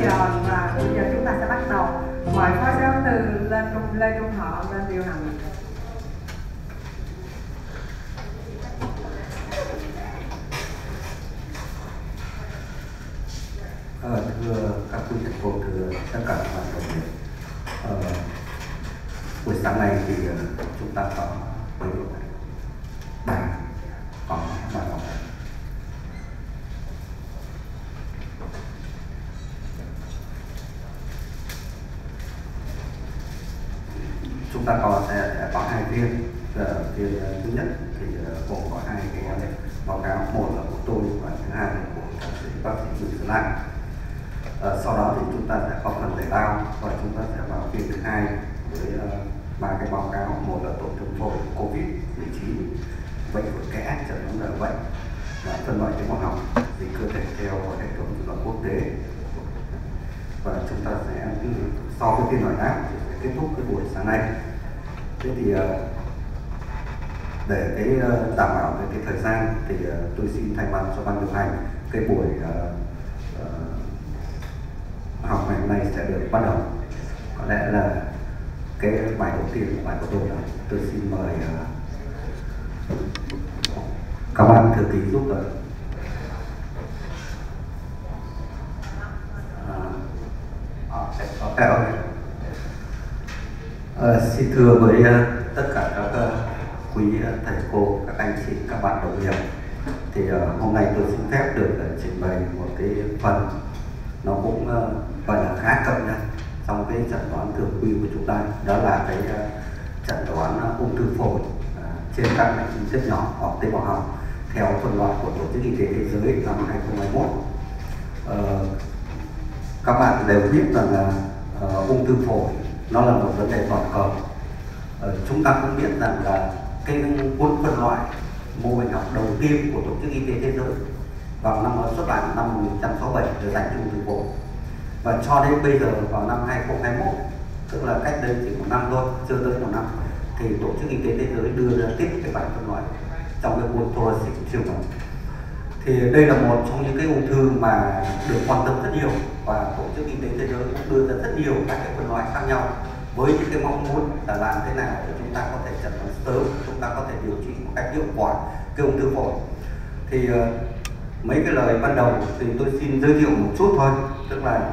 giờ và bây giờ chúng ta sẽ bắt đầu. Mời Phó Giáo sư Lê Trung Thọ lên điều hành. Thưa các quý thầy cô, thưa tất cả các bạn đồng nghiệp, buổi sáng nay thì chúng ta có mấy bài có bài học. Chúng ta sẽ có hai phiên. Phiên thứ nhất thì gồm có hai cái báo cáo, một là của tôi và thứ hai là của bác sĩ Bùi Xuân Lan. Sau đó thì chúng ta sẽ có phần giải lao và chúng ta sẽ vào phiên thứ hai với ba cái báo cáo. Một là tổn thương phổi COVID-19, bệnh phổi kẽ, chẩn đoán là bệnh và phân loại tế bào học dịch cơ thể theo hệ thống dự đoán quốc tế. Và chúng ta sẽ sau cái phiên hỏi đáp thì sẽ kết thúc cái buổi sáng nay. Thế thì để cái đảm bảo về cái thời gian thì tôi xin thay mặt cho ban điều hành cái buổi học ngày hôm nay sẽ được bắt đầu. Có lẽ là cái bài đầu tiên của bài của tôi là tôi xin mời các bạn thư ký giúp đỡ. Xin thưa với tất cả các quý thầy cô, các anh chị, các bạn đồng nghiệp, thì hôm nay tôi xin phép được trình bày một cái phần nó cũng gọi là khá cập nhật trong cái chẩn đoán thường quy của chúng ta, đó là cái chẩn đoán ung thư phổi trên các mạch tinh chất nhỏ hoặc tế bào học theo phân loại của Tổ chức Y tế Thế giới năm 2021. Các bạn đều biết rằng là ung thư phổi nó là một vấn đề toàn cầu. Chúng ta cũng biết rằng là cái cuốn phân loại mô hình học đầu tiên của Tổ chức Y tế Thế giới vào năm xuất bản năm 1967 được dành cho ung thư phổi, và cho đến bây giờ vào năm 2021, tức là cách đây chỉ một năm thôi, chưa tới một năm, thì Tổ chức Y tế Thế giới đưa ra tiếp cái bản phân loại trong cái cuốn thoracic siêu mỏng. Thì đây là một trong những cái ung thư mà được quan tâm rất nhiều, và Tổ chức Y tế Thế giới cũng đưa ra rất nhiều các cái phân loại khác nhau với những cái mong muốn là làm thế nào để chúng ta có thể chẩn đoán sớm, chúng ta có thể điều trị một cách hiệu quả cái ung thư phổi. Thì mấy cái lời ban đầu thì tôi xin giới thiệu một chút thôi, tức là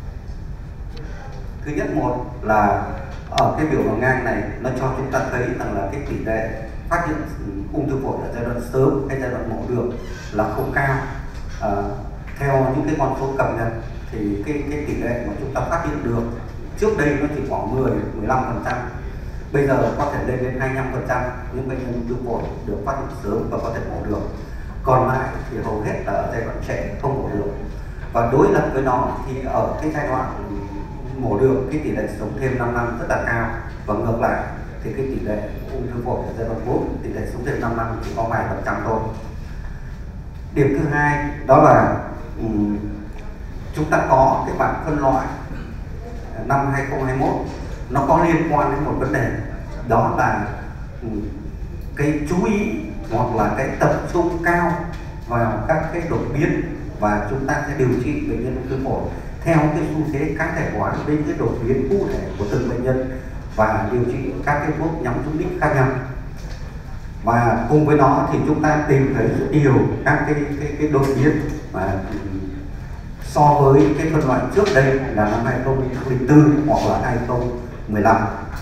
thứ nhất, một là ở cái biểu đồ ngang này nó cho chúng ta thấy rằng là cái tỷ lệ phát hiện ung thư phổi ở giai đoạn sớm hay giai đoạn mổ được là không cao. Theo những cái con số cập nhật thì cái tỷ lệ mà chúng ta phát hiện được trước đây nó chỉ khoảng 10-15%, bây giờ có thể lên đến 25% những bệnh nhân ung thư phổi được phát hiện sớm và có thể mổ được. Còn lại thì hầu hết là ở giai đoạn trẻ không mổ được. Và đối lập với nó thì ở cái giai đoạn mổ được, cái tỷ lệ sống thêm 5 năm rất là cao, và ngược lại thì cái tỷ lệ ung thư phổi ở giai đoạn 4, tỷ lệ sống thêm 5 năm chỉ có vài % thôi. Điểm thứ hai đó là chúng ta có cái bản phân loại năm 2021 nó có liên quan đến một vấn đề, đó là cái chú ý hoặc là cái tập trung cao vào các cái đột biến, và chúng ta sẽ điều trị bệnh nhân ung thư phổi theo cái xu thế cá thể hóa với cái đột biến cụ thể của từng bệnh nhân và điều trị các cái thuốc nhắm trúng đích khác nhau. Và cùng với nó thì chúng ta tìm thấy rất nhiều các cái đột biến mà so với cái phân loại trước đây là năm 2004 hoặc là 2015.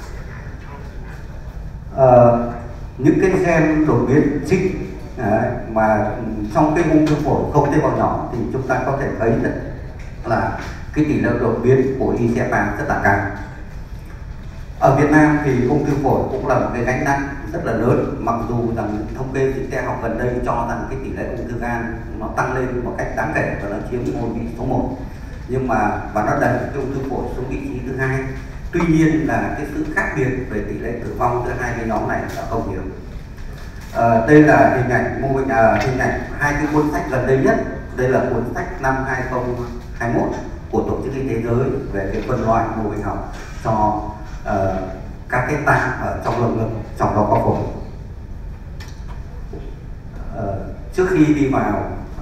Những cái gen đột biến chính mà trong cái ung thư phổi không tế bào nhỏ thì chúng ta có thể thấy là cái tỷ lệ đột biến của ICFA rất là cao. Ở Việt Nam thì ung thư phổi cũng là một cái gánh nặng rất là lớn, mặc dù rằng thống kê dịch tễ học gần đây cho rằng cái tỷ lệ ung thư gan nó tăng lên một cách đáng kể và nó chiếm ngôi vị số 1, nhưng mà và nó đẩy cái ung thư phổi xuống vị trí thứ hai. Tuy nhiên là cái sự khác biệt về tỷ lệ tử vong giữa hai cái nhóm này là không nhiều. Đây là hình ảnh mô hình hai cái cuốn sách gần đây nhất. Đây là cuốn sách năm 2021 của Tổ chức Y tế Thế giới về cái phân loại mô hình học cho các cái tạng ở trong lồng ngực, trong đó có phổi. Trước khi đi vào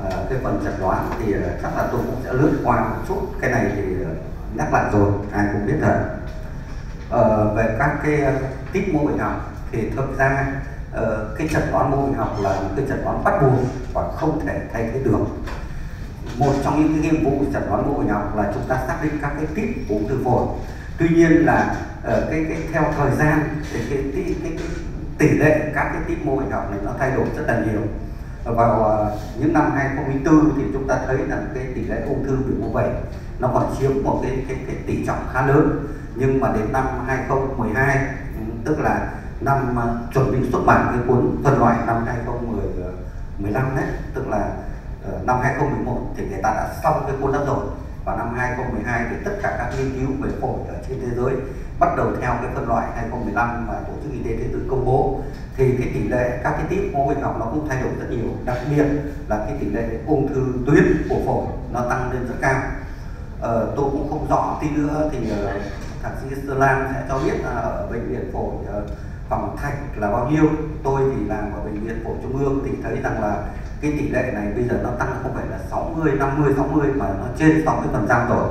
cái phần chẩn đoán thì chắc là tôi cũng sẽ lướt qua một chút. Cái này thì nhắc lại rồi, ai cũng biết rồi. Về các cái tip mô bệnh học thì thực ra cái chẩn đoán mô bệnh học là một cái chẩn đoán bắt buộc và không thể thay thế được. Một trong những cái nhiệm vụ chẩn đoán mô bệnh học là chúng ta xác định các cái tip ung thư phổi. Tuy nhiên là theo thời gian thì cái tỷ lệ các cái tip mô bệnh học này nó thay đổi rất là nhiều. Vào những năm 2004 thì chúng ta thấy rằng cái tỷ lệ ung thư biểu mô vẩy nó còn chiếm một cái tỷ trọng khá lớn. Nhưng mà đến năm 2012, tức là năm chuẩn bị xuất bản cái cuốn phân loại năm 2015 đấy, tức là năm 2011 thì người ta đã xong cái cuốn đó rồi. Và năm 2012 thì tất cả các nghiên cứu về phổi ở trên thế giới bắt đầu theo cái phân loại 2015 mà Tổ chức Y tế Thế giới công bố, thì cái tỷ lệ các cái tip mô bệnh học nó cũng thay đổi rất nhiều, đặc biệt là cái tỷ lệ ung thư tuyến của phổi nó tăng lên rất cao. Tôi cũng không rõ, tí nữa thì thạc sĩ Sơn Lan sẽ cho biết là ở bệnh viện phổi Hoàng Thạch là bao nhiêu. Tôi thì làm ở bệnh viện phổi Trung ương thì thấy rằng là cái tỷ lệ này bây giờ nó tăng không phải là 60, 50, 60 mà nó trên 60% rồi.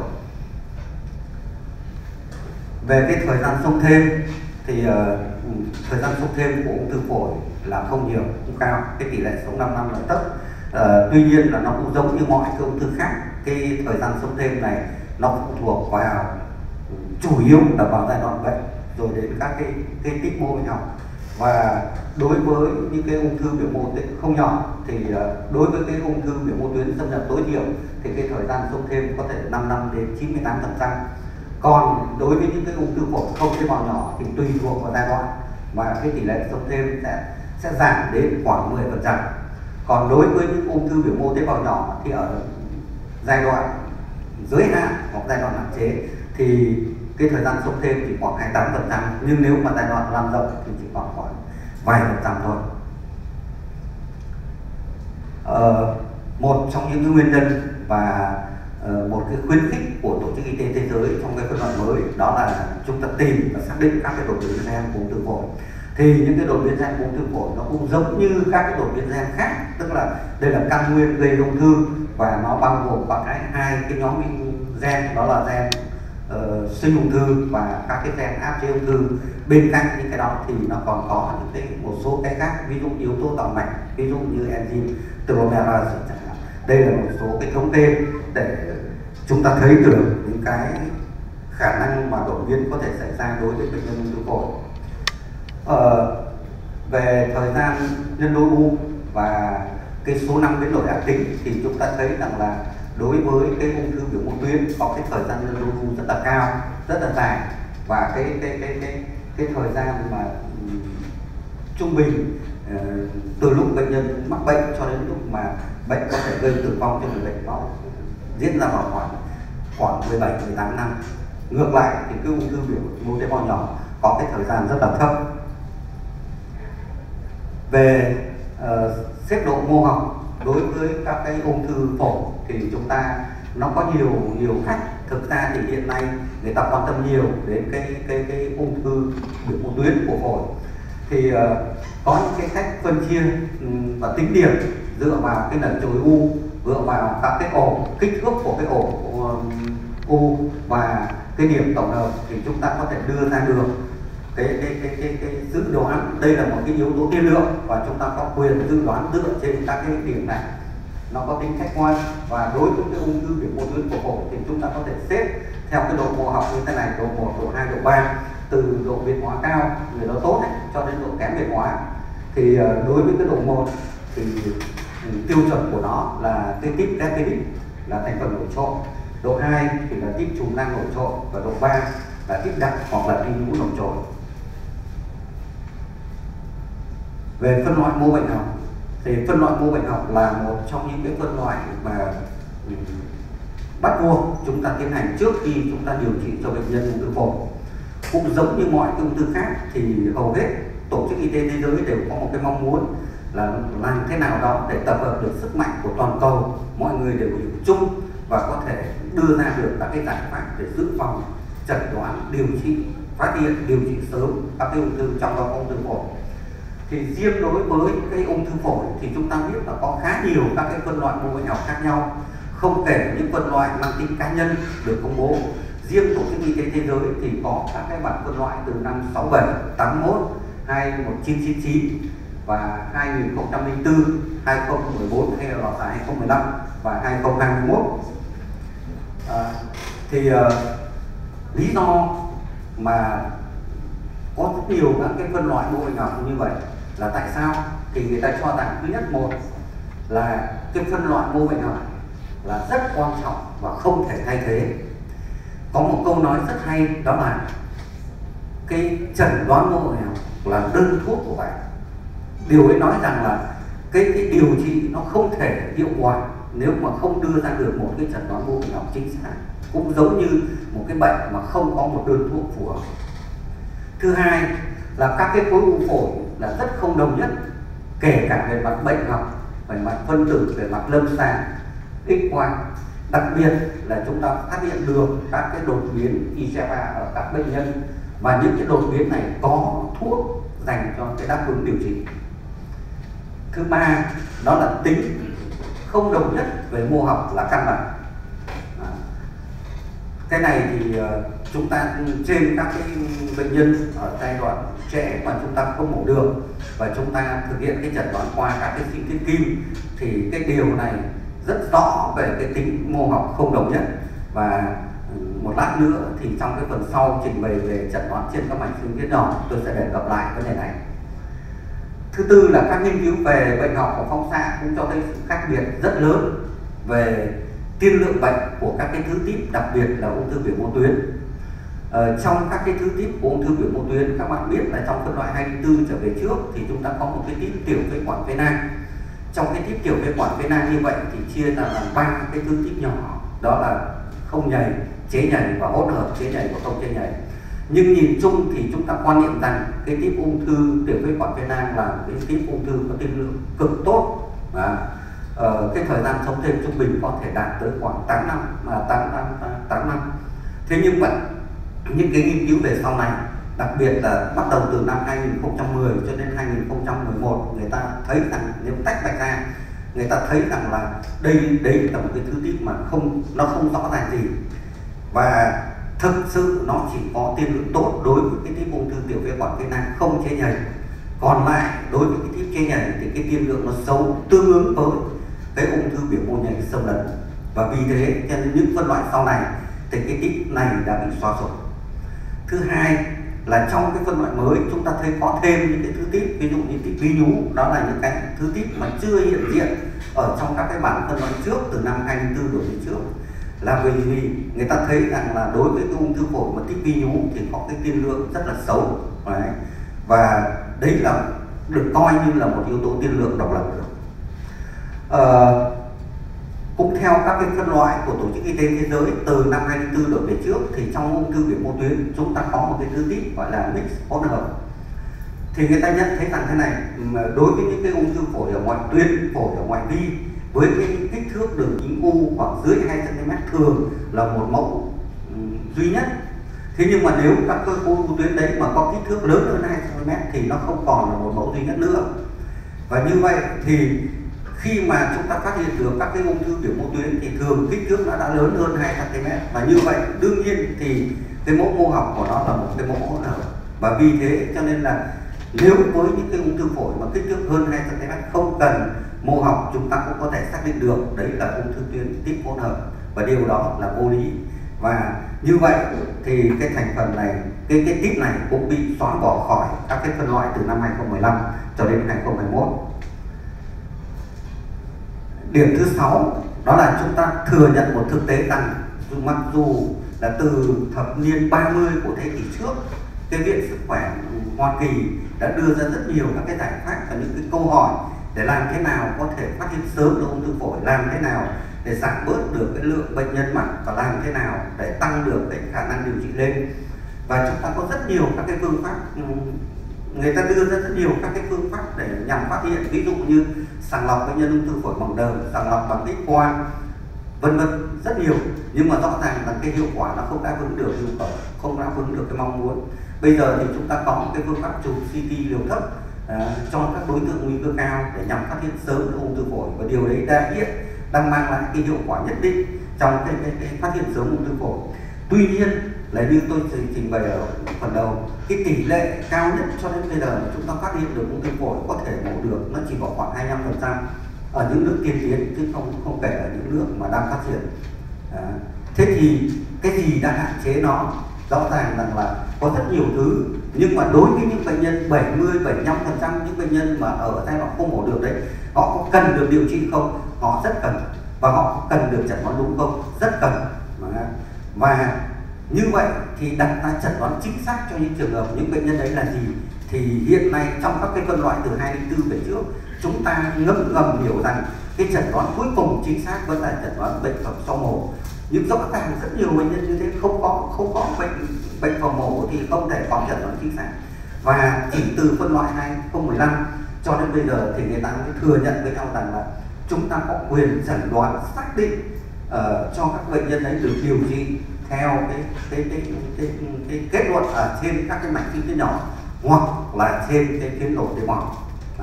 Về cái thời gian sống thêm thì thời gian sống thêm của ung thư phổi là không nhiều, không cao, cái tỷ lệ sống 5 năm là thấp. Tuy nhiên là nó cũng giống như mọi cái ung thư khác, cái thời gian sống thêm này nó phụ thuộc vào chủ yếu là vào giai đoạn bệnh rồi đến các cái tip mô bệnh học. Và đối với những cái ung thư biểu mô tuyến không nhỏ thì đối với cái ung thư biểu mô tuyến xâm nhập tối thiểu thì cái thời gian sống thêm có thể 5 năm đến 98%. Còn đối với những cái ung thư phổi không tế bào nhỏ thì tùy thuộc vào giai đoạn và cái tỷ lệ sống thêm sẽ giảm đến khoảng 10%. Còn đối với những ung thư biểu mô tế bào nhỏ thì ở giai đoạn giới hạn hoặc giai đoạn hạn chế thì cái thời gian sống thêm chỉ khoảng 28%, nhưng nếu mà giai đoạn lan rộng thì chỉ khoảng vài % thôi. Một trong những nguyên nhân và một cái khuyến khích của Tổ chức Y tế Thế giới trong cái phân loại mới đó là chúng ta tìm và xác định các cái đột biến gen của ung thư phổi. Thì những cái đột biến gen của ung thư phổi nó cũng giống như các cái đột biến gen khác, tức là đây là căn nguyên gây ung thư và nó bao gồm có hai cái nhóm gen, đó là gen sinh ung thư và các cái gen áp chế ung thư. Bên cạnh những cái đó thì nó còn có những một số cái khác, ví dụ yếu tố tạo mạch, ví dụ như enzyme telomerase chẳng hạn. Đây là một số cái thống kê để chúng ta thấy được những cái khả năng mà đột biến có thể xảy ra đối với bệnh nhân ung thư phổi. Về thời gian nhân đôi u và cái số năm biến đổi ác tính thì chúng ta thấy rằng là đối với cái ung thư biểu mô tuyến có cái thời gian nhân đôi u rất là cao, rất là dài, và cái thời gian mà trung bình từ lúc bệnh nhân mắc bệnh cho đến lúc mà bệnh có thể gây tử vong cho người bệnh nó diễn ra vào khoảng 17-18 năm. Ngược lại thì cái ung thư biểu mô tế bào nhỏ có cái thời gian rất là thấp. Về xếp độ mô học đối với các cái ung thư phổi thì chúng ta nó có nhiều cách. Thực ra thì hiện nay người ta quan tâm nhiều đến cái ung thư biểu mô tuyến của phổi. Thì có những cái cách phân chia và tính điểm dựa vào cái lần chồi u, dựa vào các cái ổ, kích thước của cái ổ u và cái điểm tổng hợp thì chúng ta có thể đưa ra được cái dự đoán. Đây là một cái yếu tố tiên lượng và chúng ta có quyền dự đoán dựa trên các cái điểm này, nó có tính khách quan. Và đối với cái ung thư biểu mô tuyến của phổi thì chúng ta có thể xếp theo cái độ mô học như thế này: độ 1, độ 2, độ 3, từ độ biến hóa cao, người đó tốt ấy, cho đến độ kém biến hóa. Thì đối với cái độ 1 thì tiêu chuẩn của nó là cái tip Repetic là thành phần nổi trội, độ 2 thì là tip trùng năng nổi trội, và độ 3 là tip đặc hoặc là tip nhũ nổi trội. Về phân loại mô bệnh học thì phân loại mô bệnh học là một trong những cái phân loại mà bắt buộc chúng ta tiến hành trước khi chúng ta điều trị cho bệnh nhân ung thư phổi. Cũng giống như mọi ung thư khác thì hầu hết Tổ chức Y tế Thế giới đều có một cái mong muốn là làm thế nào đó để tập hợp được sức mạnh của toàn cầu, mọi người đều hiểu chung và có thể đưa ra được các cái giải pháp để dự phòng, chẩn đoán, điều trị, phát hiện, điều trị sớm các cái ung thư, trong đó có ung thư phổi. Thì riêng đối với cái ung thư phổi thì chúng ta biết là có khá nhiều các cái phân loại mô bệnh học khác nhau, không kể những phân loại mang tính cá nhân được công bố. Riêng Tổ chức Y tế Thế giới thì có các cái bản phân loại từ năm 67, 81, 1999 và 2004, 2014 hay là 2015 và 2021. Lý do mà có rất nhiều các cái phân loại mô bệnh học như vậy là tại sao? Thì người ta cho rằng thứ nhất, một là cái phân loại mô bệnh học là rất quan trọng và không thể thay thế. Có một câu nói rất hay, đó là cái chẩn đoán mô bệnh học là đơn thuốc của bạn. Điều ấy nói rằng là cái điều trị nó không thể hiệu quả nếu mà không đưa ra được một cái chẩn đoán mô bệnh học chính xác, cũng giống như một cái bệnh mà không có một đơn thuốc phù hợp. Thứ hai là các cái khối u phổi là rất không đồng nhất, kể cả về mặt bệnh học, về mặt phân tử, về mặt lâm sàng, X-quang. Đặc biệt là chúng ta phát hiện được các cái đột biến IGFA ở các bệnh nhân, và những cái đột biến này có thuốc dành cho cái đáp ứng điều trị. Thứ ba đó là tính không đồng nhất về mô học là căn bản. Cái này thì chúng ta trên các cái bệnh nhân ở giai đoạn trẻ mà chúng ta không mổ được và chúng ta thực hiện cái chẩn đoán qua các cái sinh thiết kim, thì cái điều này rất rõ về cái tính mô học không đồng nhất. Và một lát nữa thì trong cái phần sau trình bày về chẩn đoán trên các mạch sinh thiết nhỏ, tôi sẽ đề cập lại vấn đề này. Thứ tư là các nghiên cứu về bệnh học và phóng xạ cũng cho thấy sự khác biệt rất lớn về tiên lượng bệnh của các cái thứ típ, đặc biệt là ung thư biểu mô tuyến. Trong các cái thứ típ của ung thư biểu mô tuyến, các bạn biết là trong phân loại 24 trở về trước thì chúng ta có một cái típ tiểu phế quản phế nang. Trong cái típ tiểu phế quản phế nang như vậy thì chia ra làm 3 cái thứ típ nhỏ, đó là không nhầy, chế nhầy và hỗn hợp chế nhầy và không chế nhầy. Nhưng nhìn chung thì chúng ta quan niệm rằng cái típ ung thư tiểu phế quản phế nang là cái típ ung thư có tiên lượng cực tốt. Cái thời gian sống thêm trung bình có thể đạt tới khoảng 8 năm. Thế nhưng vậy những cái nghiên cứu về sau này, đặc biệt là bắt đầu từ năm 2010 cho đến 2011, người ta thấy rằng nếu tách bạch ra, người ta thấy rằng là đây là một cái thứ típ mà nó không rõ ràng gì, và thực sự nó chỉ có tiên lượng tốt đối với cái típ ung thư tiểu phế quản phế nang không chế nhầy. Còn lại đối với cái típ chế nhầy thì cái tiên lượng nó xấu, tương ứng với cái ung thư biểu mô nhầy xâm lấn, và vì thế cho nên những phân loại sau này thì cái típ này đã bị xóa sổ. Thứ hai là trong cái phân loại mới chúng ta thấy có thêm những cái thứ típ, ví dụ như típ bí nhú, đó là những cái thứ típ mà chưa hiện diện ở trong các cái bản phân loại trước từ năm 24 đổi đến trước, là vì người ta thấy rằng là đối với cái ung thư phổi mà típ bí nhú thì có cái tiên lượng rất là xấu. Đấy. Và đấy là được coi như là một yếu tố tiên lượng độc lập được. Cũng theo các cái phân loại của Tổ chức Y tế Thế giới từ năm 24 đổi về trước, thì trong ung thư biểu mô tuyến chúng ta có một cái thứ típ gọi là mix hỗn hợp. Thì người ta nhận thấy rằng thế này, đối với những cái ung thư phổi ở ngoại tuyến, phổi ở ngoại vi với cái kích thước đường kính u khoảng dưới 2 cm thường là một mẫu duy nhất. Thế nhưng mà nếu các cái u tuyến đấy mà có kích thước lớn hơn 2 cm thì nó không còn là một mẫu duy nhất nữa. Và như vậy thì khi mà chúng ta phát hiện được các cái ung thư biểu mô tuyến thì thường kích thước nó đã lớn hơn 2 cm, và như vậy đương nhiên thì cái mẫu mô học của nó là một cái mẫu hỗn hợp. Và vì thế cho nên là nếu với những cái ung thư phổi mà kích thước hơn 2 cm không cần mô học, chúng ta cũng có thể xác định được đấy là ung thư tuyến típ hỗn hợp, và điều đó là vô lý. Và như vậy thì cái thành phần này, cái típ này cũng bị xóa bỏ khỏi các cái phân loại từ năm 2015 cho đến 2021. Điểm thứ 6 đó là chúng ta thừa nhận một thực tế rằng mặc dù là từ thập niên 30 của thế kỷ trước, cái Viện Sức khỏe Hoa Kỳ đã đưa ra rất nhiều các cái giải pháp và những cái câu hỏi để làm thế nào có thể phát hiện sớm được ung thư phổi, làm thế nào để giảm bớt được cái lượng bệnh nhân mắc, và làm thế nào để tăng được cái khả năng điều trị lên. Và chúng ta có rất nhiều các cái phương pháp, người ta đưa ra rất nhiều các cái phương pháp để nhằm phát hiện, ví dụ như sàng lọc bệnh nhân ung thư phổi bằng đờm, sàng lọc bằng X-quang, vân vân, rất nhiều. Nhưng mà rõ ràng là cái hiệu quả nó không đáp ứng được yêu cầu, không đáp ứng được cái mong muốn. Bây giờ thì chúng ta có một cái phương pháp chụp CT liều thấp cho các đối tượng nguy cơ cao để nhằm phát hiện sớm được ung thư phổi, và điều đấy đang mang lại cái hiệu quả nhất định trong cái phát hiện sớm ung thư phổi. Tuy nhiên là như tôi trình bày ở phần đầu, cái tỷ lệ cao nhất cho đến bây giờ mà chúng ta phát hiện được ung thư phổi có thể mổ được nó chỉ có khoảng 25% ở những nước tiên tiến, chứ không kể ở những nước mà đang phát triển. Thế thì cái gì đã hạn chế nó? Rõ ràng rằng là có rất nhiều thứ, nhưng mà đối với những bệnh nhân 70-75% những bệnh nhân mà ở giai đoạn không mổ được đấy, họ có cần được điều trị không? Họ rất cần. Và họ cần được chẩn đoán đúng không? Rất cần. Và như vậy thì đặt ra chẩn đoán chính xác cho những trường hợp những bệnh nhân đấy là gì? Thì hiện nay trong các cái phân loại từ 2004 về trước, chúng ta ngầm hiểu rằng cái chẩn đoán cuối cùng chính xác vẫn là chẩn đoán bệnh phẩm sau mổ. Nhưng rõ ràng rất nhiều bệnh nhân như thế không có bệnh phẩm mổ thì không thể có chẩn đoán chính xác. Và chỉ từ phân loại 2015 cho đến bây giờ thì người ta mới thừa nhận với nhau rằng là chúng ta có quyền chẩn đoán xác định cho các bệnh nhân ấy được điều trị theo cái kết luận ở trên các cái mạch tinh tế nhỏ hoặc là trên cái tiến độ tế bào.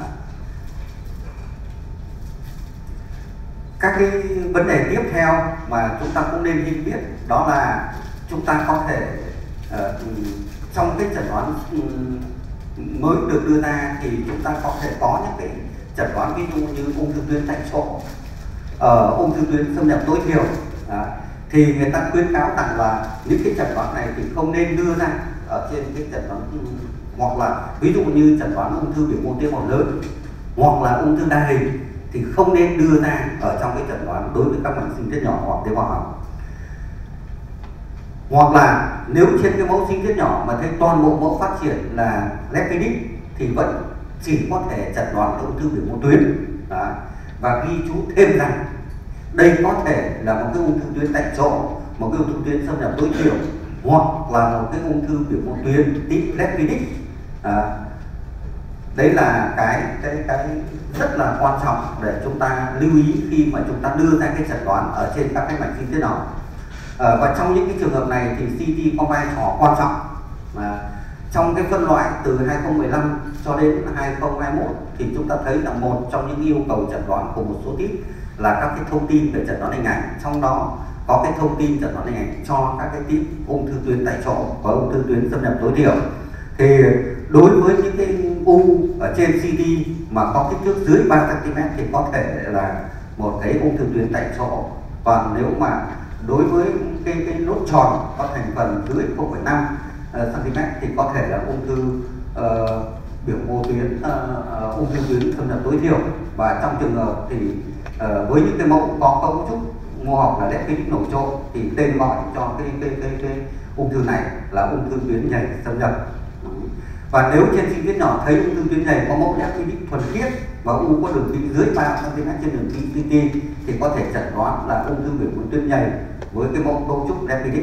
Các cái vấn đề tiếp theo mà chúng ta cũng nên biết đó là chúng ta có thể trong cái chẩn đoán mới được đưa ra thì chúng ta có thể có những cái chẩn đoán ví dụ như ung thư tuyến tại chỗ, ung thư tuyến xâm nhập tối thiểu. Thì người ta khuyến cáo rằng là những cái chẩn đoán này thì không nên đưa ra ở trên cái chẩn đoán, hoặc là ví dụ như chẩn đoán ung thư biểu mô tế bào lớn hoặc là ung thư đa hình thì không nên đưa ra ở trong cái chẩn đoán đối với các mạch sinh tiết nhỏ hoặc tế bào học. Hoặc là nếu trên cái mẫu sinh tiết nhỏ mà thấy toàn bộ mẫu phát triển là lepidic thì vẫn chỉ có thể chẩn đoán ung thư biểu mô tuyến. Và ghi chú thêm rằng đây có thể là một cái ung thư tuyến tại chỗ, một cái ung thư tuyến xâm nhập tối thiểu, hoặc là một cái ung thư biểu mô tuyến tip lepidic. Đấy là cái rất là quan trọng để chúng ta lưu ý khi mà chúng ta đưa ra cái chẩn đoán ở trên các cái mạch sinh tiết nhỏ. Và trong những cái trường hợp này thì CT có vai trò quan trọng. Trong cái phân loại từ 2015 cho đến 2021 thì chúng ta thấy là một trong những yêu cầu chẩn đoán của một số tip là các cái thông tin về chẩn đoán hình ảnh, trong đó có cái thông tin chẩn đoán hình ảnh cho các cái tip ung thư tuyến tại chỗ và ung thư tuyến xâm nhập tối thiểu. Thì đối với những cái u ở trên CT mà có kích thước dưới 3 cm thì có thể là một cái ung thư tuyến tại chỗ. Còn nếu mà đối với cái nốt tròn có thành phần dưới 0,5 cm thì có thể là ung thư biểu mô tuyến ung thư tuyến xâm nhập tối thiểu. Và trong trường hợp thì với những cái mẫu có cấu trúc mô học là lepidic nổi trội thì tên gọi cho cái ung thư này là ung thư tuyến nhầy xâm nhập. Và nếu trên sinh tiết nhỏ thấy ung thư tuyến nhầy có mẫu lepidic thuần khiết và u có đường kính dưới 3 cm trên đường kính CT thì có thể chẩn đoán là ung thư biểu mô tuyến nhầy với cái mẫu cấu trúc lepidic.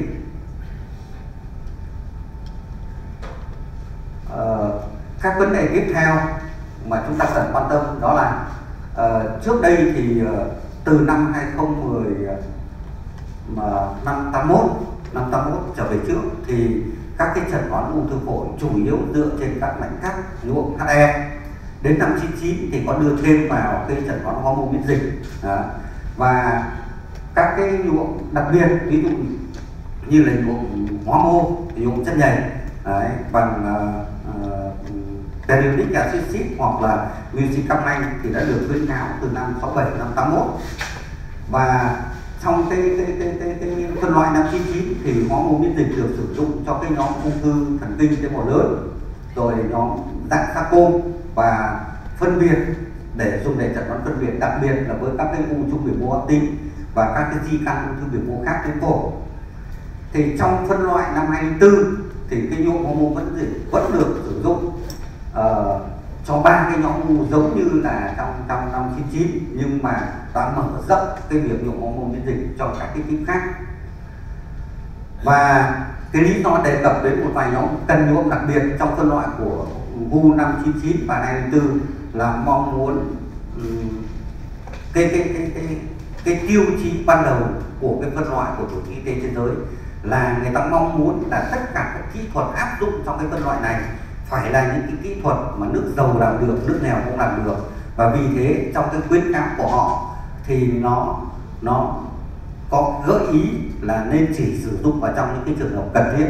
Các vấn đề tiếp theo mà chúng ta cần quan tâm đó là trước đây thì từ năm 2010 năm 81 trở về trước thì các cái chẩn đoán ung thư phổi chủ yếu dựa trên các mảnh cắt nhuộm HE. Đến năm 99 thì có đưa thêm vào cái chẩn đoán hormone miễn dịch. Và các cái nhuộm đặc biệt ví dụ như là nhuộm hóa mô, nhuộm chất nhầy bằng periodic acid hoặc là musicamine thì đã được khuyến cáo từ năm 67 năm 81. Và trong cái phân loại năm 99 thì hormone miễn dịch được sử dụng cho cái nhóm ung thư thần kinh tế bào lớn, rồi nhóm dạng sarcom và phân biệt để dùng để chẩn đoán phân biệt, đặc biệt là với các cái u trung biểu mô ác tính và các cái di căn ung thư biểu mô khác trên phổi. Thì trong phân loại năm 2004 thì cái nhuộm hormone vẫn được sử dụng cho ba cái nhóm u giống như là trong năm 99, nhưng mà ta mở rộng cái việc nhuộm hormone miễn dịch cho các cái type khác. Và cái lý do đề cập đến một vài nhóm cần nhuộm đặc biệt trong phân loại của VU năm 99 và 2004 là mong muốn cái tiêu chí ban đầu của cái phân loại của Tổ chức Y tế Thế giới là người ta mong muốn là tất cả các kỹ thuật áp dụng trong cái phân loại này phải là những cái kỹ thuật mà nước giàu làm được, nước nghèo cũng làm được. Và vì thế trong cái khuyến cáo của họ thì nó có gợi ý là nên chỉ sử dụng vào trong những cái trường hợp cần thiết.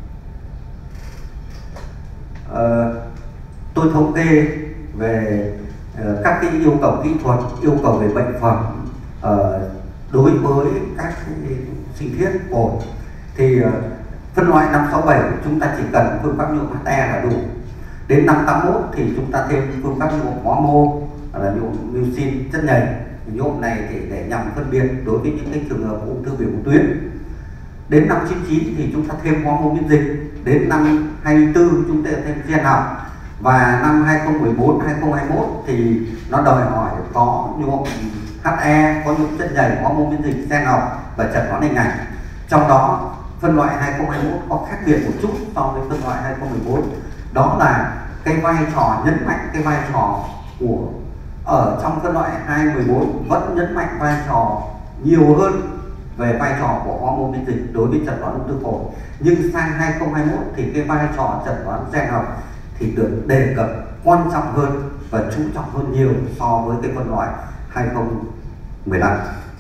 Tôi thống kê về các cái yêu cầu kỹ thuật, yêu cầu về bệnh phẩm đối với các cái sinh thiết phổi. Thì phân loại 567 chúng ta chỉ cần phương pháp nhuộm HE là đủ. Đến 581 thì chúng ta thêm phương pháp nhuộm hóa mô là nhuộm mucin chất nhầy. Nhuộm này thì để nhằm phân biệt đối với những cái trường hợp ung thư biểu mô tuyến. Đến năm 99 thì chúng ta thêm hóa mô miễn dịch. Đến năm 24 chúng ta thêm gen học. Và năm 2014, 2021 thì nó đòi hỏi có nhuộm HE, có nhuộm chất nhầy, hóa mô miễn dịch, gen học và chẩn đoán hình ảnh. Trong đó phân loại 2021 có khác biệt một chút so với phân loại 2014. Đó là cái vai trò, nhấn mạnh cái vai trò của ở trong phân loại 2014 vẫn nhấn mạnh vai trò nhiều hơn về vai trò của hormone miễn dịch đối với chẩn đoán ung thư phổi. Nhưng sang 2021 thì cái vai trò chẩn đoán gen học thì được đề cập quan trọng hơn và chú trọng hơn nhiều so với cái phân loại 2015.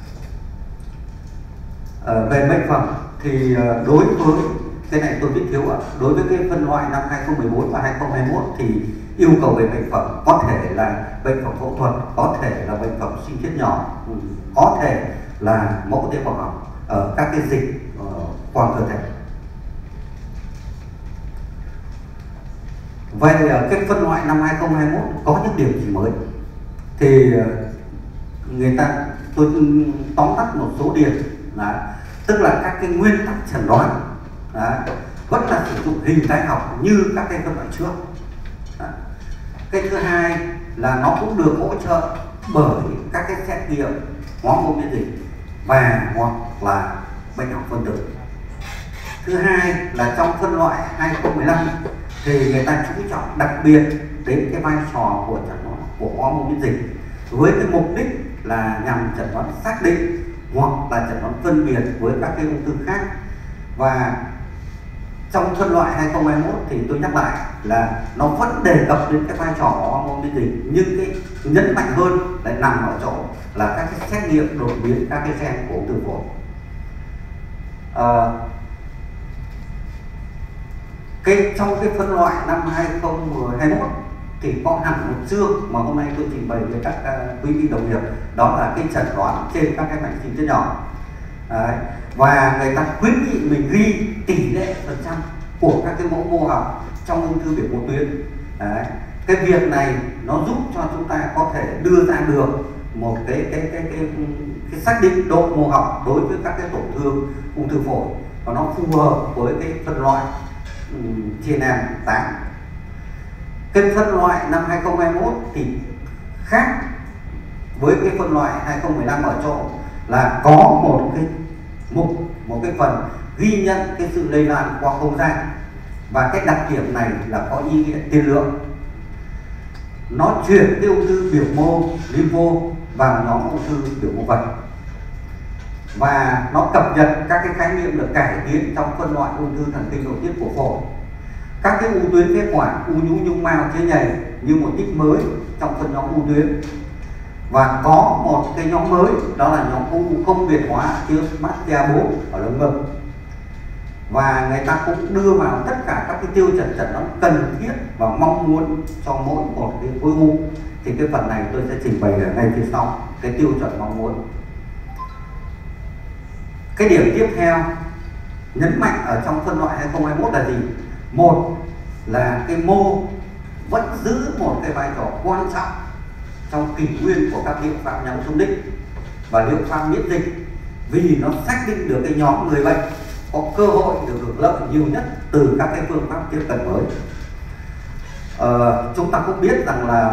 Về bệnh phẩm thì đối với cái này tôi biết thiếu ạ. Đối với cái phân loại năm 2014 và 2021 thì yêu cầu về bệnh phẩm có thể là bệnh phẩm phẫu thuật, có thể là bệnh phẩm sinh thiết nhỏ, có thể là mẫu tế bào học ở các cái dịch quang cơ thể. Vậy cái phân loại năm 2021 có những điểm gì mới? Thì tôi tóm tắt một số điểm là tức là các cái nguyên tắc chẩn đoán vẫn là sử dụng hình thái học như các cái phân loại trước. Cái thứ hai là nó cũng được hỗ trợ bởi các cái xét nghiệm hóa mô miễn dịch và hoặc là bệnh học phân tử. Thứ hai là trong phân loại 2015 thì người ta chú trọng đặc biệt đến cái vai trò của chẩn đoán của hóa mô miễn dịch với cái mục đích là nhằm chẩn đoán xác định hoặc là chẩn đoán phân biệt với các cái ung thư khác. Và trong phân loại 2021 thì tôi nhắc lại là nó vẫn đề cập đến cái vai trò của hormone miễn dịch, nhưng cái nhấn mạnh hơn lại nằm ở chỗ là các cái xét nghiệm đột biến các cái gen của ung thư phổi. Trong cái phân loại năm 2021 thì có hẳn một chương mà hôm nay tôi trình bày với các quý vị đồng nghiệp, đó là cái chẩn đoán trên các cái mảnh sinh thiết nhỏ. Và người ta khuyến nghị mình ghi tỷ lệ phần trăm của các cái mẫu mô học trong ung thư biểu mô tuyến. Cái việc này nó giúp cho chúng ta có thể đưa ra được một cái xác định độ mô học đối với các cái tổn thương ung thư phổi, và nó phù hợp với cái phân loại TNM8. Cái phân loại năm 2021 thì khác với cái phân loại 2015 ở chỗ là có một cái phần ghi nhận cái sự lây lan qua không gian, và cái đặc điểm này là có ý nghĩa tiên lượng. Nó chuyển cái ung thư biểu mô lympho vào nhóm ung thư biểu mô vật, và nó cập nhật các cái khái niệm được cải tiến trong phân loại ung thư thần kinh nội tiết của phổi. Các cái u tuyến phế quản, u nhũ nhung mao chế nhầy như một tích mới trong phân nhóm u tuyến. Và có một cái nhóm mới, đó là nhóm u không biệt hóa Chiasmatia 4 ở lồng ngực. Và người ta cũng đưa vào tất cả các cái tiêu chuẩn chẩn đoán cần thiết và mong muốn cho mỗi một cái khối u. Thì cái phần này tôi sẽ trình bày ở ngay phía sau, cái tiêu chuẩn mong muốn. Cái điểm tiếp theo nhấn mạnh ở trong phân loại 2021 là gì? Một là cái mô vẫn giữ một cái vai trò quan trọng trong kỷ nguyên của các liệu pháp nhắm trúng đích và liệu pháp miễn dịch, vì nó xác định được cái nhóm người bệnh có cơ hội được hưởng lợi nhiều nhất từ các cái phương pháp tiếp cận mới. Chúng ta cũng biết rằng là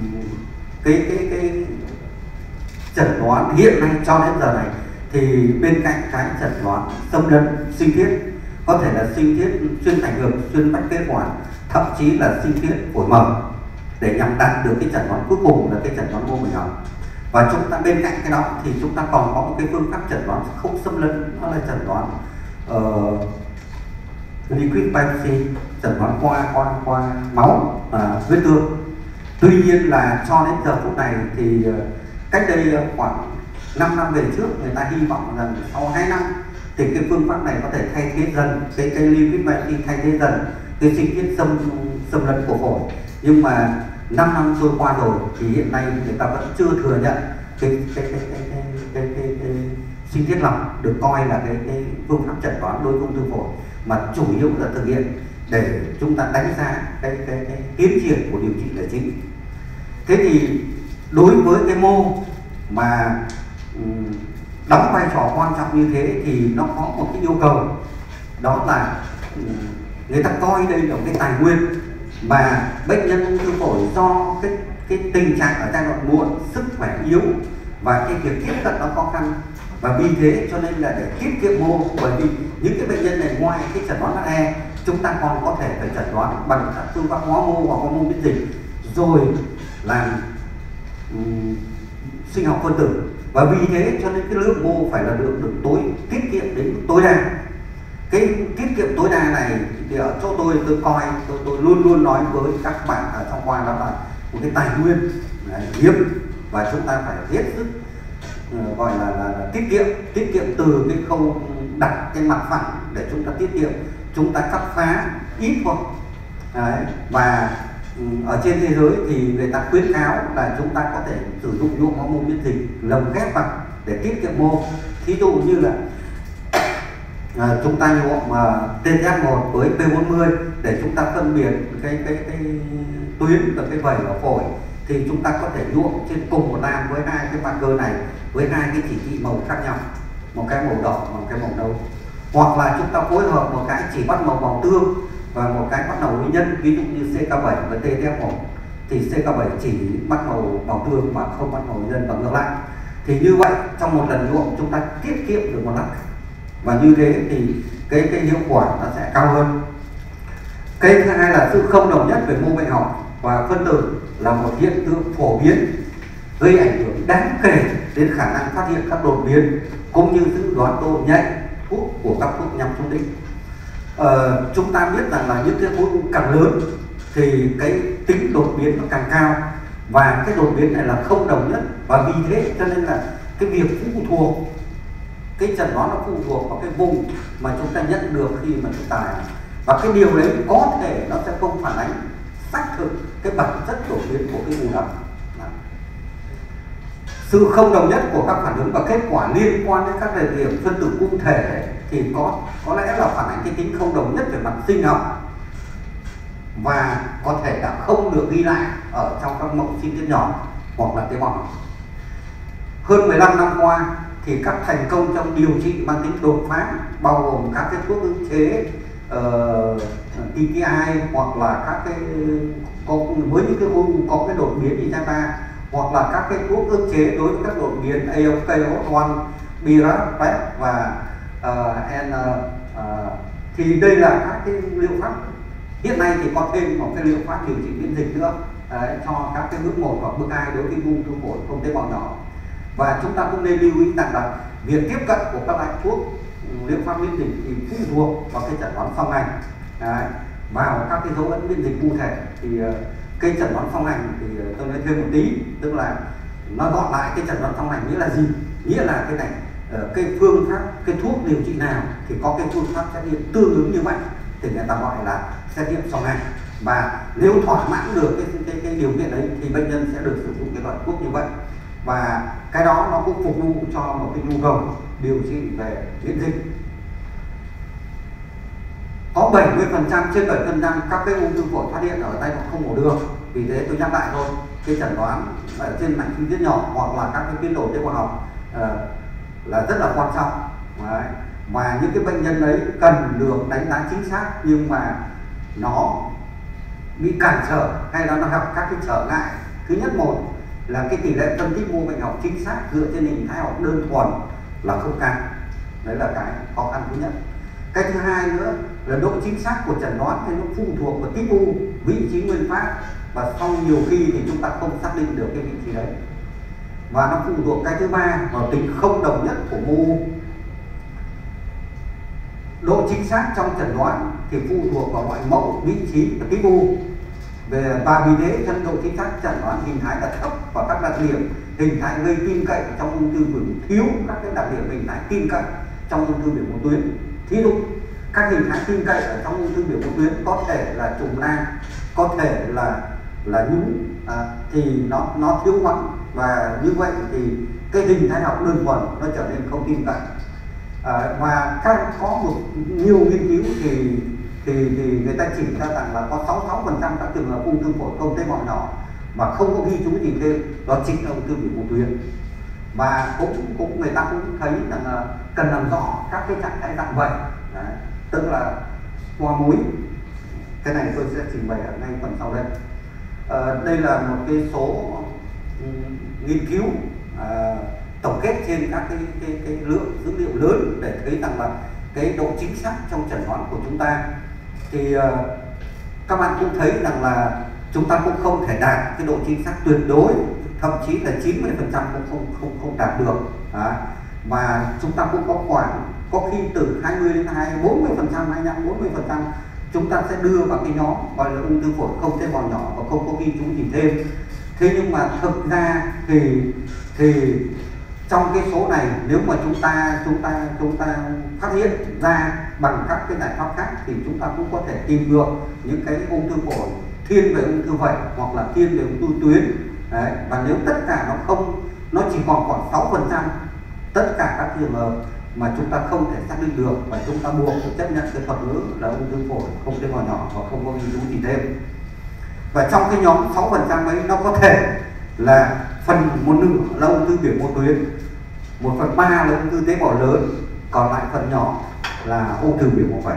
cái chẩn đoán hiện nay cho đến giờ này thì bên cạnh cái chẩn đoán xâm lấn sinh thiết, có thể là sinh thiết xuyên thành ngực, xuyên bách phế quản, thậm chí là sinh thiết phổi mở, để nhằm đạt được cái chẩn đoán cuối cùng là cái chẩn đoán mô hình học. Và chúng ta bên cạnh cái đó thì chúng ta còn có một cái phương pháp chẩn đoán không xâm lấn, đó là chẩn đoán liquid biopsy. chẩn đoán qua máu huyết tương. Tuy nhiên là cho đến giờ phút này thì cách đây khoảng 5 năm về trước, người ta hy vọng rằng sau 2 năm thì cái phương pháp này có thể thay thế dần cái lipid biopsy, thay thế dần cái sinh tiết xâm lấn của phổi. Nhưng mà 5 năm trôi qua rồi thì hiện nay người ta vẫn chưa thừa nhận cái sinh tiết lọc được coi là cái phương pháp chẩn đoán đối với ung thư phổi, mà chủ yếu là thực hiện để chúng ta đánh giá cái tiến triển của điều trị là chính. Thế thì đối với cái mô mà đóng vai trò quan trọng như thế thì nó có một cái yêu cầu, đó là người ta coi đây là cái tài nguyên mà bệnh nhân ung thư phổi do cái tình trạng ở giai đoạn muộn, sức khỏe yếu và cái việc tiếp cận nó khó khăn, và vì thế cho nên là để tiết kiệm mô, bởi vì những cái bệnh nhân này ngoài cái chẩn đoán HE chúng ta còn có thể phải chẩn đoán bằng các phương pháp hóa mô hoặc hóa mô miễn dịch, rồi làm sinh học phân tử, và vì thế cho nên cái lượng mô phải là được tiết kiệm đến tối đa. Cái tiết kiệm tối đa này thì ở chỗ tôi coi tôi luôn luôn nói với các bạn ở trong khoa đó là một cái tài nguyên hiếm, và chúng ta phải hết sức gọi là tiết kiệm từ cái khâu đặt cái mặt phẳng để chúng ta tiết kiệm, chúng ta cắt phá ít thôi. Đấy. Và ở trên thế giới thì người ta khuyến cáo là chúng ta có thể sử dụng nhuộm hóa mô miễn dịch lồng ghép vào để tiết kiệm mô. Thí dụ như là chúng ta nhuộm TTF1 với P40 để chúng ta phân biệt cái tuyến và cái vẩy ở phổi, thì chúng ta có thể nhuộm trên cùng một lam với hai cái marker này, với hai cái chỉ thị màu khác nhau, một cái màu đỏ và một cái màu nâu. Hoặc là chúng ta phối hợp một cái chỉ bắt màu màu tương và một cái bắt màu nguyên nhân, ví dụ như CK7 và TTF1 thì CK7 chỉ bắt màu tương mà không bắt màu nguyên nhân, và ngược lại. Thì như vậy trong một lần nhuộm chúng ta tiết kiệm được một lát, và như thế thì cái hiệu quả nó sẽ cao hơn. Cái thứ hai là sự không đồng nhất về mô bệnh học và phân tử là một hiện tượng phổ biến gây ảnh hưởng đáng kể đến khả năng phát hiện các đột biến cũng như dự đoán độ nhạy thuốc của các thuốc nhằm chống đích. Chúng ta biết rằng là những cái khối u càng lớn thì cái tính đột biến nó càng cao, và cái đột biến này là không đồng nhất, và vì thế cho nên là cái việc phụ thuộc, cái chẩn đoán nó phụ thuộc vào cái vùng mà chúng ta nhận được khi mà chúng ta làm, và cái điều đấy có thể nó sẽ không phản ánh xác thực cái bản chất đột biến của cái u đó. Sự không đồng nhất của các phản ứng và kết quả liên quan đến các đặc điểm phân tử cụ thể thì có lẽ là phản ánh cái tính không đồng nhất về mặt sinh học, và có thể đã không được ghi lại ở trong các mẫu sinh tiết nhỏ hoặc là tế bào học. Hơn 15 năm qua thì các thành công trong điều trị mang tính đột phá, bao gồm các cái thuốc ức chế TKI, hoặc là các cái với những cái có cái đột biến như ITH3, hoặc là các cái thuốc ức chế đối với các đột biến ALK1, BRAF, PEP và thì đây là các cái liệu pháp. Hiện nay thì có thêm một cái liệu pháp điều trị miễn dịch nữa cho các cái bước 1 hoặc bước 2 đối với ung thư phổi không tế bào nhỏ. Và chúng ta cũng nên lưu ý rằng là việc tiếp cận của các loại thuốc liệu pháp miễn dịch thì phụ thuộc vào cái chẩn đoán song hành, vào các cái dấu ấn miễn dịch cụ thể. Thì cái chẩn đoán song hành thì tôi nói thêm một tí, tức là nói gọn lại cái chẩn đoán song hành nghĩa là gì? Nghĩa là cái này cái phương pháp, cái thuốc điều trị nào thì có cái phương pháp xét nghiệm tương ứng như vậy thì người ta gọi là xét nghiệm song hành, và nếu thỏa mãn được cái điều kiện đấy thì bệnh nhân sẽ được sử dụng cái loại thuốc như vậy, và cái đó nó cũng phục vụ cho một cái nhu cầu điều trị về miễn dịch. Có 70% trên 7% các cái ung thư phổi phát hiện ở giai đoạn không mổ đường. Vì thế tôi nhắc lại thôi, cái chẩn đoán ở trên mạch sinh tiết nhỏ hoặc là các cái biến đổi tế bào học là rất là quan trọng. Đấy. Và những cái bệnh nhân đấy cần được đánh giá chính xác, nhưng mà nó bị cản trở hay là nó gặp các cái trở ngại. Thứ nhất, một là cái tỷ lệ phân tích mô bệnh học chính xác dựa trên hình thái học đơn thuần là không cao. Đấy là cái khó khăn thứ nhất. Cái thứ hai nữa là độ chính xác của chẩn đoán thì nó phụ thuộc vào típ u, vị trí nguyên phát, và sau nhiều khi thì chúng ta không xác định được cái vị trí đấy. Và nó phụ thuộc cái thứ ba vào tính không đồng nhất của mô. Độ chính xác trong chẩn đoán thì phụ thuộc vào loại mẫu, vị trí và tuyếp u. Và vì thế chân độ chính xác chẩn đoán hình thái là thấp và các đặc điểm hình thái gây tin cậy trong ung thư biểu mô thiếu các cái đặc điểm hình thái tin cậy trong ung thư biểu mô tuyến. Thí dụ các hình thái tin cậy ở trong ung thư biểu mô tuyến có thể là trùng nang, có thể là nhũ, thì nó thiếu vắng, và như vậy thì cái hình thái học đơn thuần nó trở nên không tin cậy. Và có nhiều nghiên cứu thì người ta chỉ ra rằng là có 66% các trường hợp ung thư phổi không tế bào nhỏ mà không có ghi chú gì thêm, đó chính là ung thư biểu mô tuyến. Và cũng người ta cũng thấy rằng là cần làm rõ các cái trạng thái dạng vậy. Đấy, tức là qua múi. Cái này tôi sẽ trình bày ở ngay phần sau đây. Đây là một cái số nghiên cứu tổng kết trên các cái lượng dữ liệu lớn để thấy rằng là cái độ chính xác trong chẩn đoán của chúng ta. Thì các bạn cũng thấy rằng là chúng ta cũng không thể đạt cái độ chính xác tuyệt đối, thậm chí là 90% cũng không đạt được. Mà chúng ta cũng có khi từ 20 đến 40%, 25-40% chúng ta sẽ đưa vào cái nhóm gọi là ung thư phổi không tế bào nhỏ và không có ghi chú gì thêm. Thế nhưng mà thực ra thì trong cái số này, nếu mà chúng ta phát hiện ra bằng các cái giải pháp khác thì chúng ta cũng có thể tìm được những cái ung thư phổi thiên về ung thư vẩy hoặc là thiên về ung thư tuyến. Đấy, và nếu tất cả nó chỉ còn khoảng 6%, tất cả các trường hợp mà chúng ta không thể xác định được và chúng ta buộc phải chấp nhận cái thuật ngữ là ung thư phổi không tế bào nhỏ và không có ghi chú gì thêm. Và trong cái nhóm 6% ấy, nó có thể là một nửa là ung thư biểu mô tuyến, 1/3 là ung thư tế bào lớn, còn lại phần nhỏ là ung thư biểu mô vẩy.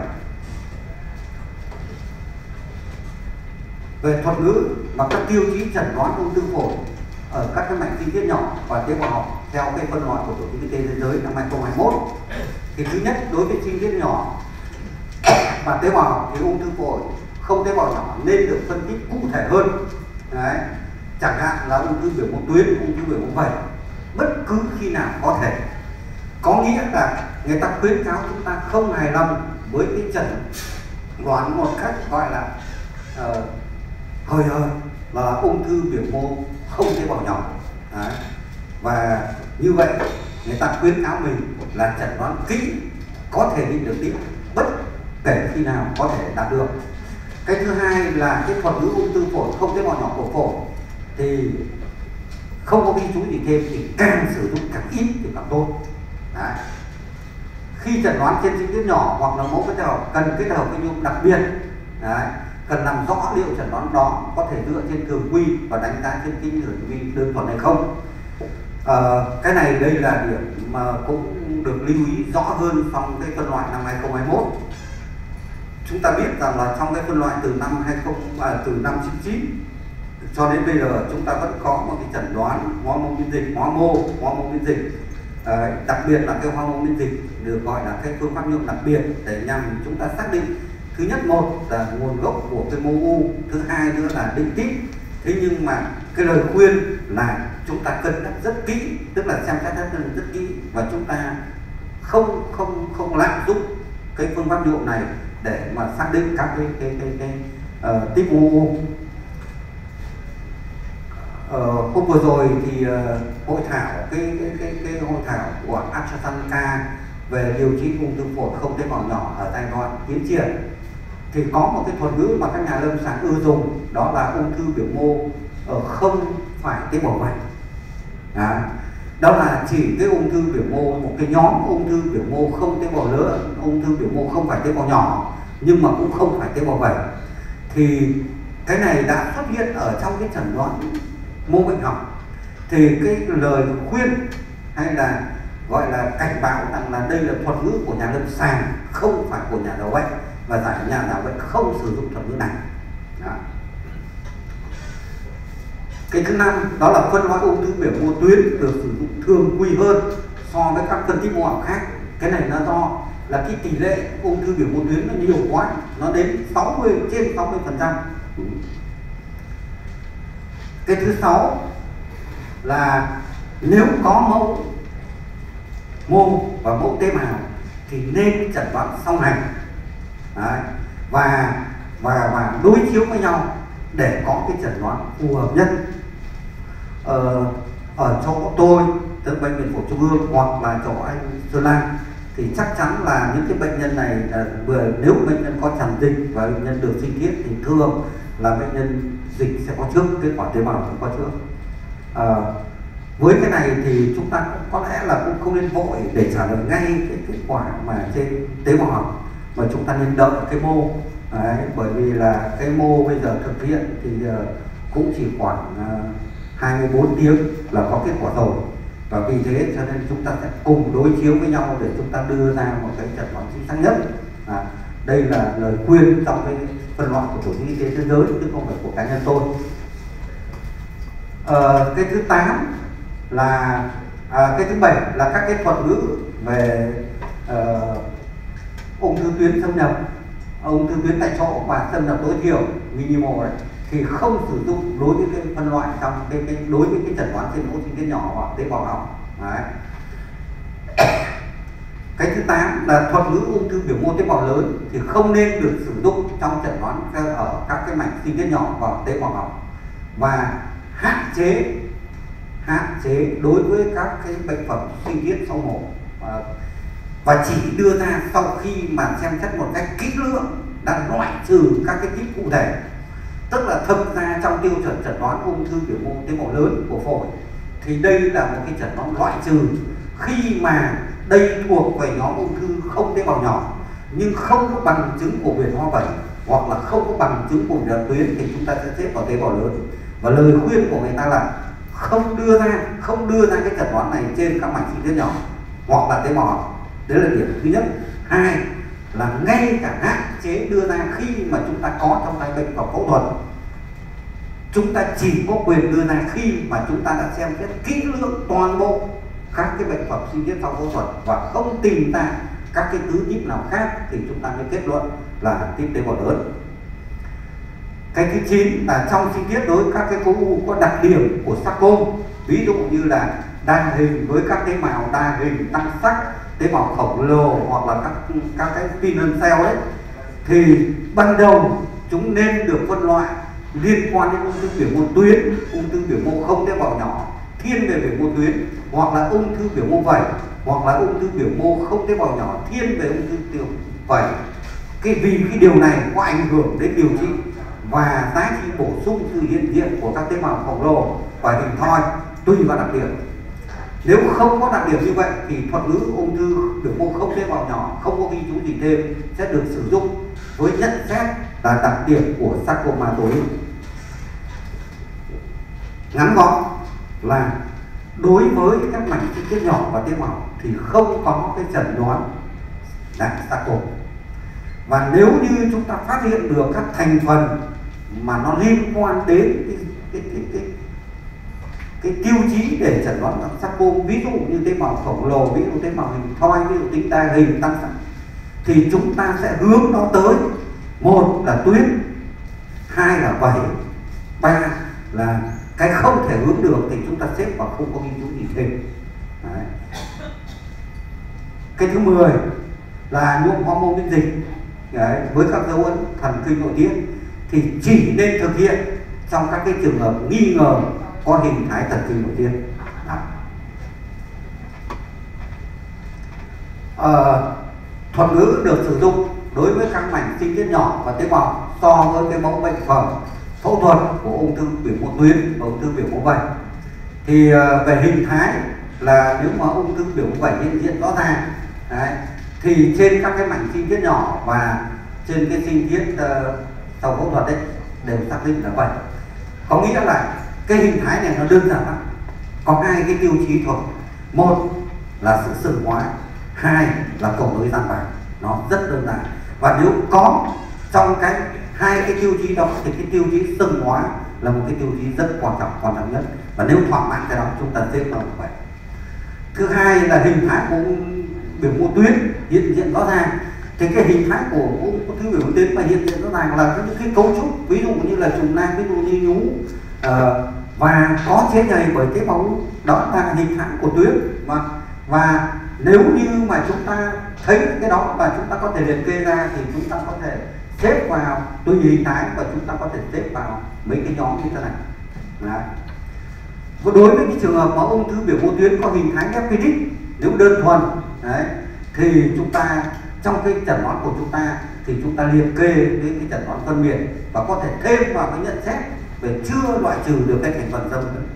Về thuật ngữ và các tiêu chí chẩn đoán ung thư phổi ở các cái mạch chi tiết nhỏ và tế bào học theo cái phân loại của Tổ chức Y tế Thế giới năm 2021, thì thứ nhất, đối với chi tiết nhỏ và tế bào học thì ung thư phổi không tế bào nhỏ nên được phân tích cụ thể hơn. Đấy, chẳng hạn là ung thư biểu mô tuyến, ung thư biểu mô vẩy, bất cứ khi nào có thể. Có nghĩa là người ta khuyến cáo chúng ta không hài lòng với cái chẩn đoán một cách gọi là hời là ung thư biểu mô không tế bào nhỏ. Đấy. Và như vậy người ta khuyến cáo mình là chẩn đoán kỹ, có thể định được tiếp bất kể khi nào có thể đạt được. Cái thứ hai là cái thuật ngữ ung thư phổi không tế bào nhỏ của phổi thì không có ghi chú gì thêm, thì càng sử dụng càng ít thì càng tốt. Đấy. Khi chẩn đoán trên chi tiết nhỏ hoặc là mẫu tế bào cần kết hợp với nhuộm đặc biệt. Đấy, cần làm rõ liệu chẩn đoán đó có thể dựa trên thường quy và đánh giá trên cái thường quy đơn thuần hay không. Cái này đây là điểm mà cũng được lưu ý rõ hơn trong cái phân loại năm 2021. Chúng ta biết rằng là trong cái phân loại từ năm 99 cho đến bây giờ chúng ta vẫn có một cái chẩn đoán hormone miễn dịch, hormone miễn dịch. Đặc biệt là cái hormone miễn dịch được gọi là cái phương pháp nhuộm đặc biệt để nhằm chúng ta xác định thứ nhất, một là nguồn gốc của cái mô u, thứ hai nữa là định tít. Thế nhưng mà cái lời khuyên là chúng ta cân nhắc rất kỹ, tức là xem xét rất kỹ, và chúng ta không lạm dụng cái phương pháp nhuộm này để mà xác định các cái típ u. Hôm vừa rồi thì hội thảo cái hội thảo của AstraZeneca về điều trị ung thư phổi không tế bào nhỏ ở giai đoạn tiến triển thì có một cái thuật ngữ mà các nhà lâm sàng ưa dùng, đó là ung thư biểu mô không phải tế bào vẩy. Đó là chỉ cái ung thư biểu mô, một cái nhóm ung thư biểu mô không tế bào lớn, ung thư biểu mô không phải tế bào nhỏ nhưng mà cũng không phải tế bào vẩy. Thì cái này đã xuất hiện ở trong cái chẩn đoán mô bệnh học. Thì cái lời khuyên hay là gọi là cảnh báo rằng là đây là thuật ngữ của nhà lâm sàng, không phải của nhà giáo bệnh, và nhà giáo bệnh không sử dụng thuật ngữ này. Đó. Cái thứ năm đó là phân loại ung thư biểu mô tuyến được sử dụng thường quy hơn so với các phân tích mô học khác. Cái này nó do là cái tỷ lệ ung thư biểu mô tuyến nó nhiều quá, nó đến trên 60%. Cái thứ sáu là nếu có mẫu mô và mẫu tế bào thì nên chẩn đoán song hành. Đấy. và đối chiếu với nhau để có cái chẩn đoán phù hợp nhất. Ở chỗ tôi, tức bệnh viện Phổi Trung ương hoặc là chỗ anh Sơn Lan, thì chắc chắn là những cái bệnh nhân này nếu bệnh nhân có tràn dịch và bệnh nhân được sinh thiết thì thường là bệnh nhân dịch sẽ có trước, kết quả tế bào cũng có trước. Với cái này thì chúng ta có lẽ là cũng không nên vội để trả lời ngay cái kết quả mà trên tế bào học, mà chúng ta nên đợi cái mô. Đấy, bởi vì là cái mô bây giờ thực hiện thì cũng chỉ khoảng 24 tiếng là có kết quả rồi, và vì thế cho nên chúng ta sẽ cùng đối chiếu với nhau để chúng ta đưa ra một cái chẩn đoán chính xác nhất. Đây là lời khuyên trong cái phân loại của Tổ chức Y tế Thế giới chứ không phải của cá nhân tôi. Cái thứ 8 là cái thứ 7 là các cái thuật ngữ về ung thư tuyến xâm nhập, ung thư tuyến tại chỗ và xâm nhập tối thiểu minimal đấy, thì không sử dụng đối với cái phân loại trong đối với cái chẩn đoán trên mẫu sinh thiết nhỏ hoặc tế bào học. Đấy. Cái thứ 8 là thuật ngữ ung thư biểu mô tế bào lớn thì không nên được sử dụng trong chẩn đoán ở các cái mảnh sinh thiết nhỏ và tế bào học, và hạn chế đối với các cái bệnh phẩm sinh thiết sau mổ, và chỉ đưa ra sau khi mà xem xét một cách kỹ lưỡng, đã loại trừ các cái típ cụ thể. Tức là thực ra trong tiêu chuẩn chẩn đoán ung thư biểu mô tế bào lớn của phổi thì đây là một cái chẩn đoán loại trừ khi mà đây thuộc về nhóm ung thư không tế bào nhỏ nhưng không có bằng chứng của viền hoa vẩy hoặc là không có bằng chứng của viền tuyến thì chúng ta sẽ xếp vào tế bào lớn. Và lời khuyên của người ta là không đưa ra cái chẩn đoán này trên các mảnh sinh thiết nhỏ hoặc là tế bào học. Đấy là điểm thứ nhất. Hai là ngay cả hạn chế đưa ra khi mà chúng ta có trong tay bệnh vào phẫu thuật. Chúng ta chỉ có quyền đưa ra khi mà chúng ta đã xem xét kỹ lưỡng toàn bộ các cái bệnh phẩm sinh thiết sau phẫu thuật và không tìm ra các cái tứ típ nào khác thì chúng ta mới kết luận là típ tế bào lớn. Cái thứ 9 là trong sinh thiết đối với các cái khối u có đặc điểm của sarcom, ví dụ như là đa hình với các tế bào đa hình tăng sắc, tế bào khổng lồ hoặc là các cái spinal cell ấy, thì ban đầu chúng nên được phân loại liên quan đến ung thư biểu mô tuyến, ung thư biểu mô không tế bào nhỏ thiên về biểu mô tuyến, hoặc là ung thư biểu mô vẩy, hoặc là ung thư biểu mô không tế bào nhỏ thiên về ung thư tiểu vẩy. Vì cái điều này có ảnh hưởng đến điều trị và giá trị bổ sung sự hiện diện của các tế bào khổng lồ và hình thoi tùy vào đặc điểm. Nếu không có đặc điểm như vậy thì thuật ngữ ung thư biểu mô không tế bào nhỏ không có ghi chú gì thêm sẽ được sử dụng với nhận xét là đặc điểm của sarcoma tối. Ngắn gọn là đối với các mảnh sinh thiết nhỏ và tế bào thì không có cái chẩn đoán là sarcoma. Và nếu như chúng ta phát hiện được các thành phần mà nó liên quan đến cái tiêu chí để chẩn đoán sarcoma, ví dụ như tế bào khổng lồ, ví dụ tế bào hình thoi, ví dụ tính đa hình tăng sắc, thì chúng ta sẽ hướng nó tới một là tuyến, hai là vẩy, ba là cái không thể hướng được thì chúng ta xếp vào không có ghi chú gì thêm. Đấy. Cái thứ 10 là nhuộm hormone miễn dịch. Đấy, với các dấu ấn thần kinh nội tiết thì chỉ nên thực hiện trong các cái trường hợp nghi ngờ có hình thái thần kinh nội tiết. Thuật ngữ được sử dụng đối với các mảnh sinh thiết nhỏ và tế bào so với cái mẫu bệnh phẩm phẫu thuật của ung thư biểu mô tuyến và ung thư biểu mô vẩy thì về hình thái là nếu mà ung thư biểu mô vẩy hiện diện rõ ràng thì trên các cái mảnh sinh thiết nhỏ và trên cái sinh thiết sau phẫu thuật đấy đều xác định là vẩy. Có nghĩa là cái hình thái này nó đơn giản lắm, có hai cái tiêu chí thôi. Một là sự sừng hóa, hai là cầu nối giãn vàng. Nó rất đơn giản. Và nếu có trong cái hai cái tiêu chí đó thì cái tiêu chí sừng hóa là một cái tiêu chí rất quan trọng nhất. Và nếu thỏa mãn cái đó chúng ta xếp vào vậy. Thứ hai là hình thái của biểu mô tuyến hiện diện rõ ràng. Thì cái hình thái của ung thư biểu mô tuyến mà hiện diện rõ ràng là những cái cấu trúc, ví dụ như là trùng nang, ví dụ như nhú, và có chế nhầy bởi tế bào, đó là hình thái của tuyến. Và nếu như mà chúng ta thấy cái đó và chúng ta có thể liệt kê ra thì chúng ta có thể xếp vào tùy hình thái và chúng ta có thể xếp vào mấy cái nhóm như thế này. Đấy. Và đối với cái trường hợp mà ung thư biểu mô tuyến có hình thái epidix, nếu đơn thuần đấy, thì chúng ta trong cái chẩn đoán của chúng ta thì chúng ta liệt kê đến cái chẩn đoán phân biệt và có thể thêm vào cái nhận xét về chưa loại trừ được cái thành phần xâm lấn.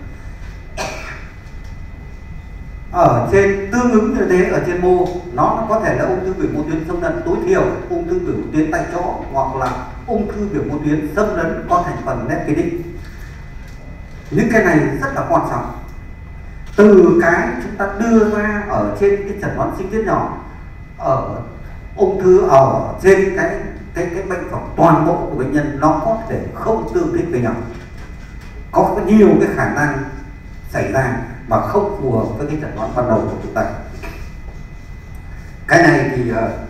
Ở trên tương ứng như thế, ở trên mô nó có thể là ung thư biểu mô tuyến xâm lấn tối thiểu, ung thư biểu mô tuyến tại chỗ, hoặc là ung thư biểu mô tuyến xâm lấn có thành phần epidix. Những cái này rất là quan trọng. Từ cái chúng ta đưa ra ở trên cái chẩn đoán sinh tiết nhỏ, ở ung thư ở trên cái bệnh phẩm toàn bộ của bệnh nhân, nó có thể không tương thích với nhau, có nhiều cái khả năng xảy ra mà không phù hợp với cái chẩn đoán ban đầu của chúng ta. Cái này thì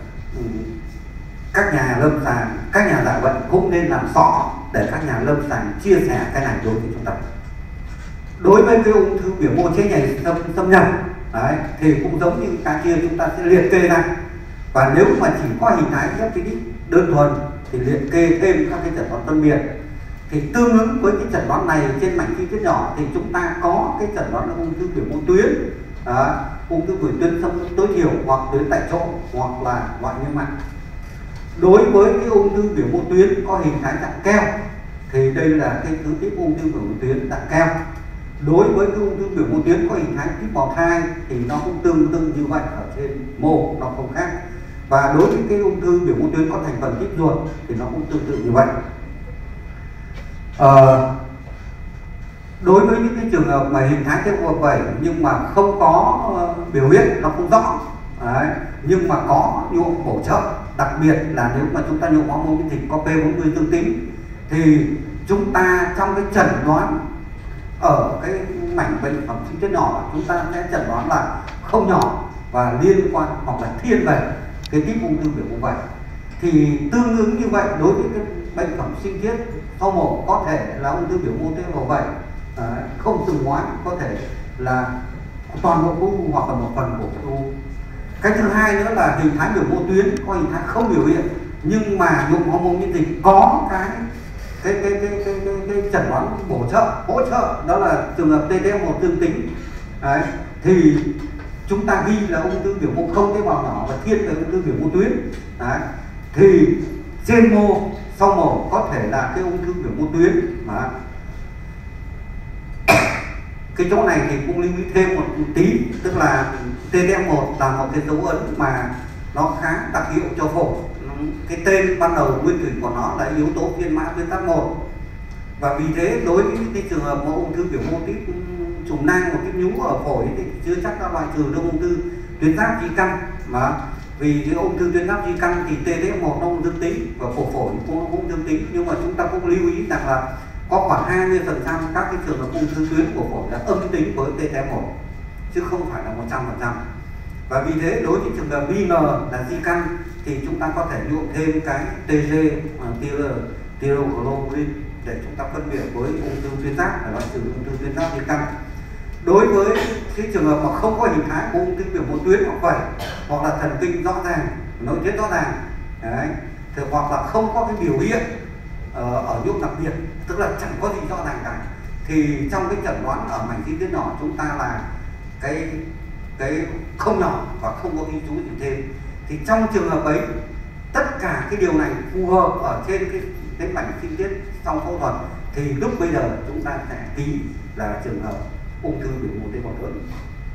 các nhà lâm sàng, các nhà giảng bệnh cũng nên làm rõ để các nhà lâm sàng chia sẻ cái này đối với chúng ta. Đối với cái ung thư biểu mô chế nhầy xâm nhập đấy, thì cũng giống như cái kia, chúng ta sẽ liệt kê ra, và nếu mà chỉ có hình thái epidix đơn thuần thì liệt kê thêm các cái chẩn đoán phân biệt. Thì tương ứng với cái chẩn đoán này trên mảnh chi tiết nhỏ thì chúng ta có cái chẩn đoán là ung thư biểu mô tuyến, ung thư biểu tuyến xâm lấn tối thiểu hoặc tuyến tại chỗ hoặc là loại niêm mạc. Đối với cái ung thư biểu mô tuyến có hình thái dạng keo thì đây là cái thứ tiếp ung thư biểu mô tuyến dạng keo. Đối với cái ung thư biểu mô tuyến có hình thái tiếp bào thai thì nó cũng tương tự như vậy ở trên mô, nó không khác. Và đối với cái ung thư biểu mô tuyến có thành phần tiếp ruột thì nó cũng tương tự như vậy. Đối với những cái trường hợp mà hình thái tế bào vẩy nhưng mà không có biểu hiện, nó không rõ đấy, nhưng mà có nhuộm bổ trợ, đặc biệt là nếu mà chúng ta nhuộm hormone miễn dịch có P40 dương tính thì chúng ta trong cái chẩn đoán ở cái mảnh bệnh phẩm sinh tiết nhỏ, chúng ta sẽ chẩn đoán là không nhỏ và liên quan hoặc là thiên về cái tiếp ung thư biểu mô vẩy. Thì tương ứng như vậy đối với cái bệnh phẩm sinh tiết sau mổ có thể là ung thư biểu mô tế bào vẩy không từng hóa, có thể là toàn bộ khối u hoặc là một phần của khối u. Cái thứ hai nữa là hình thái biểu mô tuyến có hình thái không biểu hiện nhưng mà nhuộm hormone miễn dịch có cái chẩn đoán bổ trợ, hỗ trợ, đó là trường hợp TTF1 dương tính. Đấy, thì chúng ta ghi là ung thư biểu mô không tế bào nhỏ và thiên về ung thư biểu mô tuyến. Đấy, thì trên mô sau mổ có thể là cái ung thư biểu mô tuyến. Cái chỗ này thì cũng lưu ý thêm một tí, tức là TTF1 là một cái dấu ấn mà nó khá đặc hiệu cho phổi. Cái tên ban đầu nguyên thủy của nó là yếu tố phiên mã tuyến giáp 1, và vì thế đối với những cái trường hợp mà ung thư biểu mô tuyến trùng nang một cái nhú ở phổi thì chưa chắc đã loại trừ được ung thư tuyến giáp di căn, mà vì cái ung thư tuyến giáp di căn thì TTF1 nó cũng dương tính và phổi cũng dương tính, nhưng mà chúng ta cũng lưu ý rằng là có khoảng 20% các cái trường hợp ung thư tuyến của phổi là âm tính với TTF1 chứ không phải là 100%. Và vì thế đối với trường hợp nghi ngờ là di căn thì chúng ta có thể nhuộm thêm cái TG thyroglobulin để chúng ta phân biệt với ung thư tuyến giáp để loại trừ ung thư tuyến giáp di căn. Đối với cái trường hợp mà không có hình thái của ung thư biểu mô tuyến hoặc vẩy, hoặc là thần kinh rõ ràng, nội tiết rõ ràng, đấy, thì hoặc là không có cái biểu hiện ở nhuộm đặc biệt, tức là chẳng có gì rõ ràng cả, thì trong cái chẩn đoán ở mảnh chi tiết nhỏ chúng ta là cái không nhỏ và không có ghi chú gì thêm. Thì trong trường hợp ấy tất cả cái điều này phù hợp ở trên cái mảnh chi tiết sau phẫu thuật thì lúc bây giờ chúng ta sẽ ký là trường hợp ung thư biểu mô tế bào lớn.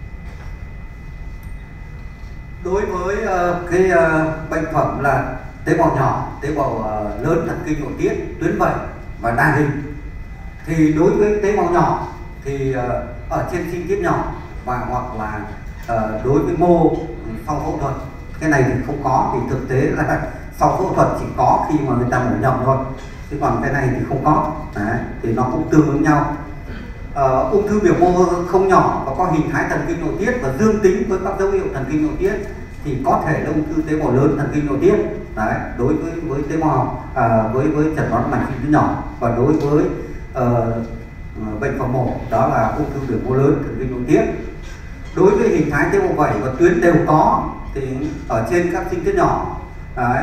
Đối với cái bệnh phẩm là tế bào nhỏ, tế bào lớn thần kinh nội tiết, tuyến vẩy và đa hình, thì đối với tế bào nhỏ thì ở trên sinh tiết nhỏ và hoặc là đối với mô sau phẫu thuật, cái này thì không có, thì thực tế là sau phẫu thuật chỉ có khi mà người ta mổ nhầm thôi, chứ còn cái này thì không có. Đấy, thì nó cũng tương ứng nhau. Ung thư biểu mô không nhỏ và có hình thái thần kinh nội tiết và dương tính với các dấu hiệu thần kinh nội tiết thì có thể là ung thư tế bào lớn thần kinh nội tiết. Đấy, đối với tế bào với chẩn đoán mảnh chi tiết nhỏ, và đối với bệnh phẩm mổ đó là ung thư biểu mô lớn thần kinh nội tiết. Đối với hình thái tế bào vẩy và tuyến đều có thì ở trên các sinh tiết nhỏ, đấy,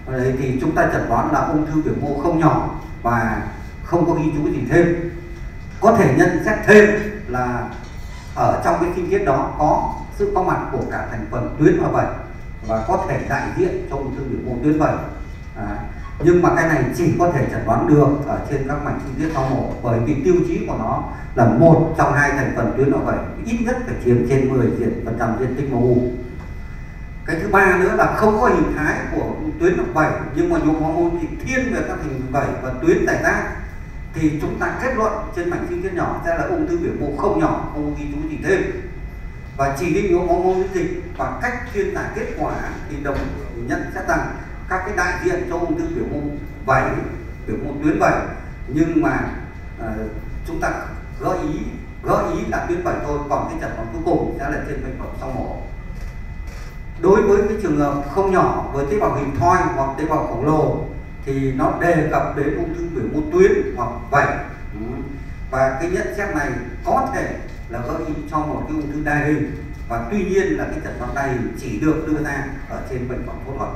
Đấy, thì chúng ta chẩn đoán là ung thư biểu mô không nhỏ và không có ghi chú gì thêm. Có thể nhận xét thêm là ở trong cái sinh thiết đó có sự có mặt của cả thành phần tuyến và vẩy và có thể đại diện cho ung thư biểu mô tuyến vẩy. Nhưng mà cái này chỉ có thể chẩn đoán được ở trên các mảnh sinh thiết sau mổ, bởi vì tiêu chí của nó là một trong hai thành phần tuyến và vẩy ít nhất phải chiếm trên 10% diện tích mô u. Cái thứ ba nữa là không có hình thái của tuyến và vẩy, nhưng mà nhồi máu môn thì thiên về các thành vẩy và tuyến rải rác, thì chúng ta kết luận trên mảnh sinh thiết nhỏ sẽ là ung thư biểu mô không nhỏ, không có ghi chú gì thêm. Và chỉ định nhồi máu môn miễn dịch và cách chuyên giải kết quả thì đồng nhận xét rằng các cái đại diện cho ung thư biểu mô vẩy, biểu mô tuyến vẩy, nhưng mà chúng ta gợi ý là tuyến vẩy thôi, còn cái chẩn đoán cuối cùng sẽ là trên bệnh phẩm sau mổ. Đối với cái trường hợp không nhỏ với tế bào hình thoi hoặc tế bào khổng lồ thì nó đề cập đến ung thư biểu mô tuyến hoặc vẩy, và cái nhận xét này có thể là gợi ý cho một cái ung thư đa hình, và tuy nhiên là cái chẩn đoán này chỉ được đưa ra ở trên bệnh phẩm phẫu thuật.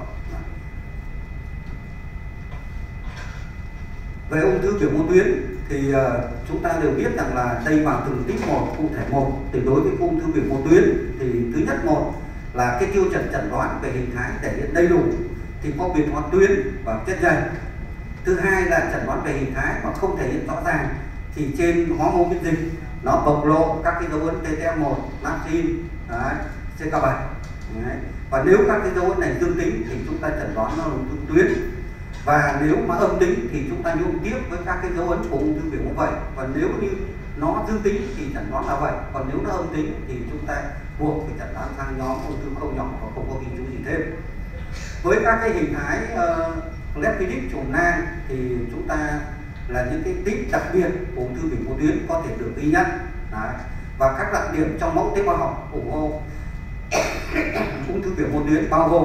Về ung thư biểu mô tuyến thì chúng ta đều biết rằng là đây vào từng típ một, cụ thể một. Thì đối với ung thư biểu mô tuyến thì thứ nhất một là cái tiêu chuẩn chẩn đoán về hình thái thể hiện đầy đủ thì có biến hóa tuyến và chất dày. Thứ hai là chẩn đoán về hình thái mà không thể hiện rõ ràng thì trên hóa mô miễn dịch nó bộc lộ các cái dấu ấn TTM1, napsin, CK7. Và nếu các cái dấu ấn này dương tính thì chúng ta chẩn đoán nó là ung thư tuyến. Và nếu mà âm tính thì chúng ta nhung tiếp với các cái dấu ấn của ung thư biểu mô vẩy. Và nếu như nó dương tính thì chẩn đoán là vẩy, còn nếu nó âm tính thì chúng ta buộc phải chẩn đoán sang nhóm ung thư không nhỏ và không có ghi chú gì thêm. Với các cái hình thái lepidic trùng nang thì chúng ta là những cái típ đặc biệt của ung thư biểu mô tuyến có thể được ghi nhận. Và các đặc điểm trong mẫu tế bào học ủng hộ ung thư biểu mô tuyến bao gồm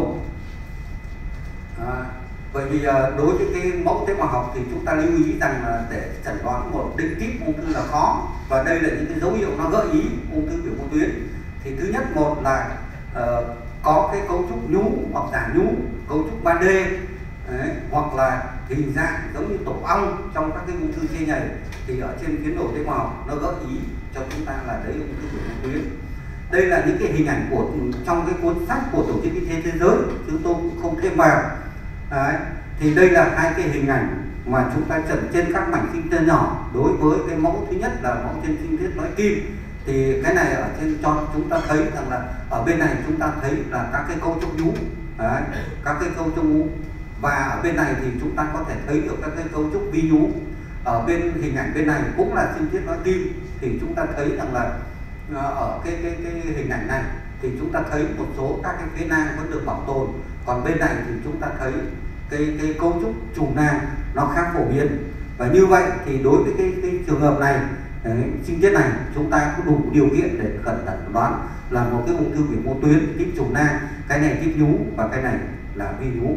bởi vì đối với cái mẫu tế bào học thì chúng ta lưu ý rằng là để chẩn đoán một định típ ung thư là khó, và đây là những cái dấu hiệu nó gợi ý ung thư biểu mô tuyến. Thì thứ nhất một là có cái cấu trúc nhú hoặc giả nhú, cấu trúc 3D, hoặc là hình dạng giống như tổ ong trong các cái ung thư chê nhầy, thì ở trên phiến đồ tế bào học nó gợi ý cho chúng ta là đấy ung thư biểu mô tuyến. Đây là những cái hình ảnh của trong cái cuốn sách của Tổ chức Y tế Thế giới, chúng tôi cũng không thêm vào. Thì đây là hai cái hình ảnh mà chúng ta chẩn trên các mảnh sinh thiết nhỏ. Đối với cái mẫu thứ nhất là mẫu trên sinh thiết nói kim, thì cái này ở trên cho chúng ta thấy rằng là ở bên này chúng ta thấy là các cái cấu trúc nhú, các cái cấu trúc nhú, và ở bên này thì chúng ta có thể thấy được các cái cấu trúc vi nhú. Ở bên hình ảnh bên này cũng là sinh thiết nói kim, thì chúng ta thấy rằng là ở cái hình ảnh này thì chúng ta thấy một số các cái phế nang vẫn được bảo tồn, còn bên này thì chúng ta thấy cái cấu trúc trùng nang nó khá phổ biến. Và như vậy thì đối với cái trường hợp này, sinh thiết này chúng ta có đủ điều kiện để khẩn đoán là một cái ung thư biểu mô tuyến típ trùng nang, cái này típ nhú và cái này là vi nhú.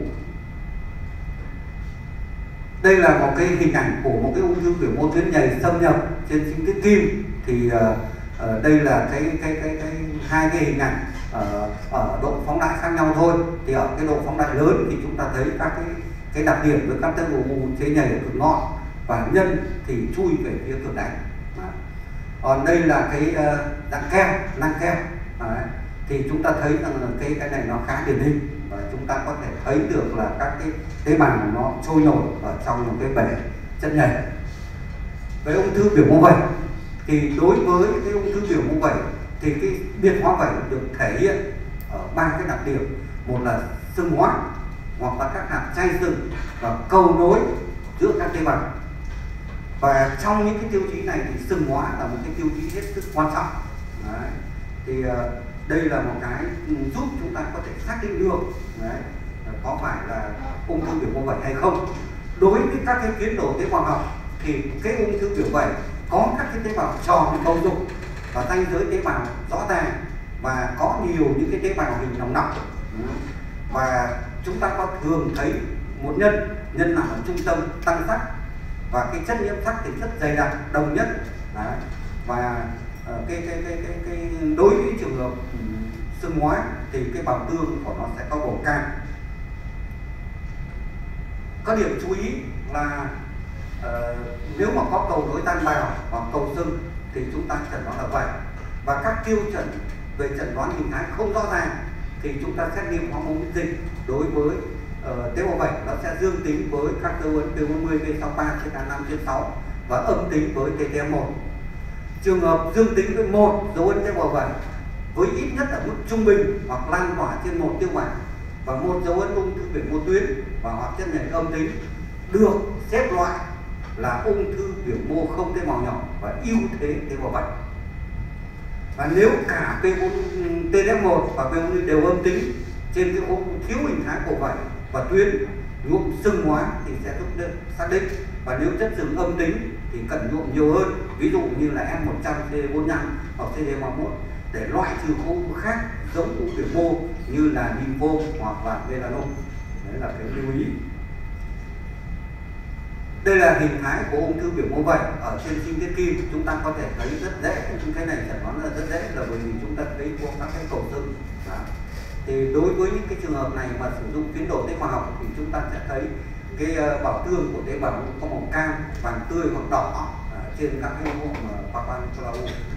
Đây là một cái hình ảnh của một cái ung thư biểu mô tuyến nhầy xâm nhập trên sinh thiết kim. Thì đây là hai cái hình ảnh ở độ phóng đại khác nhau thôi. Thì ở cái độ phóng đại lớn thì chúng ta thấy các cái đặc điểm với các tế bào mô chế nhầy ở cực ngọn và nhân thì chui về phía cực đánh. Còn đây là cái dạng kem, nang kem. Thì chúng ta thấy rằng là cái này nó khá điển hình, và chúng ta có thể thấy được là các cái tế bào nó trôi nổi ở trong một cái bể chất nhầy. Với ung thư biểu mô vẩy thì đối với cái ung thư biểu mô vẩy thì cái biến hóa vẩy được thể hiện ở ba cái đặc điểm. Một là sưng hóa hoặc là các hạt chay sừng và cầu nối giữa các tế bào. Và trong những cái tiêu chí này thì sưng hóa là một cái tiêu chí hết sức quan trọng. Thì đây là một cái giúp chúng ta có thể xác định được có phải là ung thư biểu mô vẩy hay không. Đối với các cái tiến đồ tế bào học thì cái ung thư biểu vẩy có các cái tế bào tròn cấu trúc và ranh giới tế bào rõ ràng, và có nhiều những cái tế bào hình nòng nọc, và chúng ta có thường thấy một nhân nằm ở trung tâm tăng sắc, và cái chất nhiễm sắc thì rất dày đặc, đồng nhất. Và cái đối với trường hợp sưng hóa thì cái bào tương của nó sẽ có màu cam. Có điểm chú ý là nếu mà có cầu nối tan bào hoặc cầu sưng thì chúng ta chẩn đoán là vậy. Và các tiêu chuẩn về chẩn đoán hình thái không rõ ràng thì chúng ta xét nghiệm hormone miễn dịch đối với tế bào vẩy nó sẽ dương tính với các dấu ấn P40, P63, CK5 trên 6 và âm tính với TTM1. Trường hợp dương tính với một dấu ấn tế bào vẩy với ít nhất ở mức trung bình hoặc lan tỏa trên một tiêu bảng và một dấu ấn ung thư biểu mô tuyến và hoặc chất nhầy âm tính được xếp loại là ung thư biểu mô không tế bào nhỏ và ưu thế tế bào vẩy. Và nếu cả TTM1 và P40 đều âm tính trên cái khối thiếu hình thái của vẩy và tuyến nhuộm sưng hóa thì sẽ giúp xác định. Và nếu chất sừng âm tính thì cần nhuộm nhiều hơn, ví dụ như là M100, CD45 hoặc CD31 để loại trừ khối u khác giống u biểu mô như là lymphom hoặc là melanoma. Đấy là cái lưu ý. Đây là hình thái của ung thư biểu mô vẩy ở trên sinh tiết kim. Chúng ta có thể thấy rất dễ, cái này chẩn đoán là rất dễ là bởi vì chúng ta thấy có các cái cầu sưng. Thì đối với những cái trường hợp này mà sử dụng tiến độ tế bào học thì chúng ta sẽ thấy cái bảo tương của tế bào có màu cam, vàng tươi hoặc đỏ trên các cái mô Papanicolau.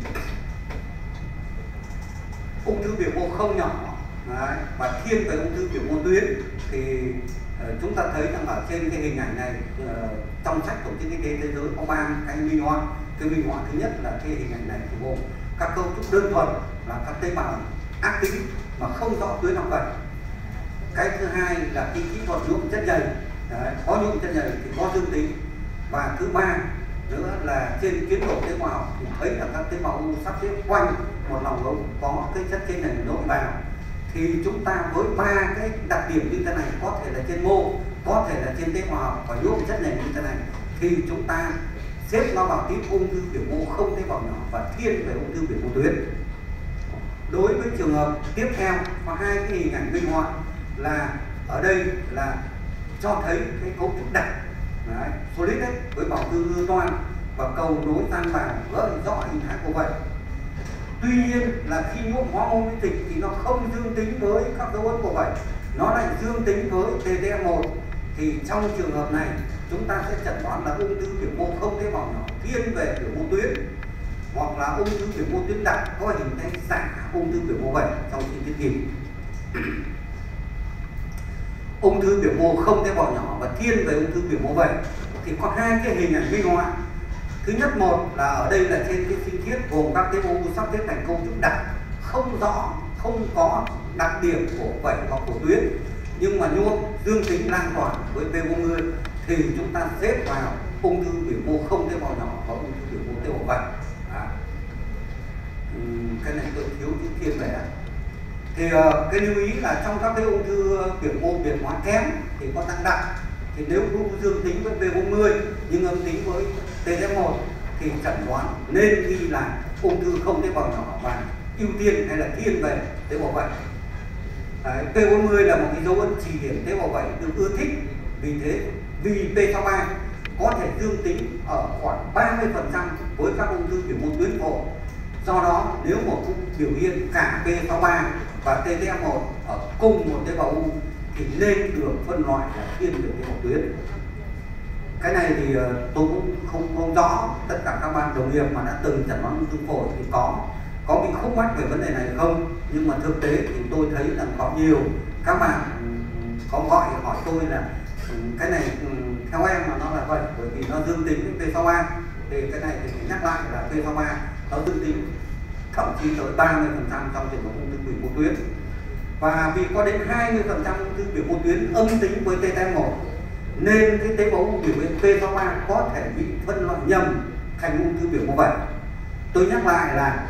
Ung thư biểu mô không nhỏ và thiên về ung thư biểu mô tuyến thì chúng ta thấy rằng ở trên cái hình ảnh này trong sách Tổ chức Y tế Thế giới có 3 cái minh họa. Cái minh họa thứ nhất là cái hình ảnh này thì gồm các cấu trúc đơn thuần là các tế bào ác tính mà không rõ tuyến học vẩy. Cái thứ hai là cái kỹ thuật nhuộm chất nhầy, có nhuộm chất nhầy thì có dương tính. Và thứ ba nữa là trên tiến độ tế bào thì thấy là các tế bào u sắp xếp quanh một lòng ống có cái chất trên này nội vào. Thì chúng ta với ba cái đặc điểm như thế này, có thể là trên mô, có thể là trên tế bào và nhuộm chất này như thế này, thì chúng ta xếp nó vào tiếp ung thư biểu mô không tế bào nhỏ và thiên về ung thư biểu mô tuyến. Đối với trường hợp tiếp theo có hai cái hình ảnh minh họa là ở đây là cho thấy cái cấu trúc đặc solid đấy, với bảo tương hư toan và cầu nối tan bào gợi rõ hình thái của vẩy. Tuy nhiên là khi nhuộm hormone miễn dịch thì nó không dương tính với các dấu ấn của vẩy, nó lại dương tính với TTM1. Thì trong trường hợp này chúng ta sẽ chẩn đoán là ung thư biểu mô không tế bào nhỏ thiên về biểu mô tuyến hoặc là ung thư biểu mô tuyến đặc có hình thành giả ung thư biểu mô vẩy trong sinh tiết kim. Ung thư biểu mô không tế bào nhỏ và thiên về ung thư biểu mô vẩy thì có hai cái hình ảnh minh họa. Thứ nhất, một là ở đây là trên cái sinh thiết gồm các tế bào u sắp xếp thành cấu trúc đặc không rõ, không có đặc điểm của vẩy hoặc của tuyến, nhưng mà nhuộm dương tính lan tỏa với P40 thì chúng ta xếp vào ung thư biểu mô không tế bào nhỏ và ung thư biểu mô tế bào vẩy. Cái này tôi thiếu chữ thiên về. Thì cái lưu ý là trong các cái ung thư biểu mô biệt hóa kém thì có tăng đặc. Thì nếu u dương tính với P40 nhưng âm tính với TTM1 thì chẩn đoán nên ghi là ung thư không tế bào nhỏ và ưu tiên hay là thiên về tế bào vẩy. P40 là một cái dấu ấn chỉ điểm tế bào vẩy được ưa thích, vì P63 có thể dương tính ở khoảng 30% với các ung thư biểu mô tuyến phổi. Do đó nếu một biểu hiện cả P63 và TTM1 ở cùng một tế bào u thì nên được phân loại là thiên về tế bào tuyến. Cái này thì tôi cũng không rõ tất cả các bạn đồng nghiệp mà đã từng chẩn đoán ung thư phổi thì có bị khúc mắc về vấn đề này không, nhưng mà thực tế thì tôi thấy rằng có nhiều các bạn có gọi hỏi tôi là cái này theo em mà nó là vậy, bởi vì nó dương tính với P63. Thì cái này thì phải nhắc lại là P63 nó dương tính thậm chí tới 30% trong trường hợp ung thư biểu mô tuyến. Và vì có đến 20% ung thư biểu mô tuyến âm tính với TTM1 nên cái tế bào u biểu hiện P63 có thể bị phân loại nhầm thành ung thư biểu mô vẩy. Tôi nhắc lại là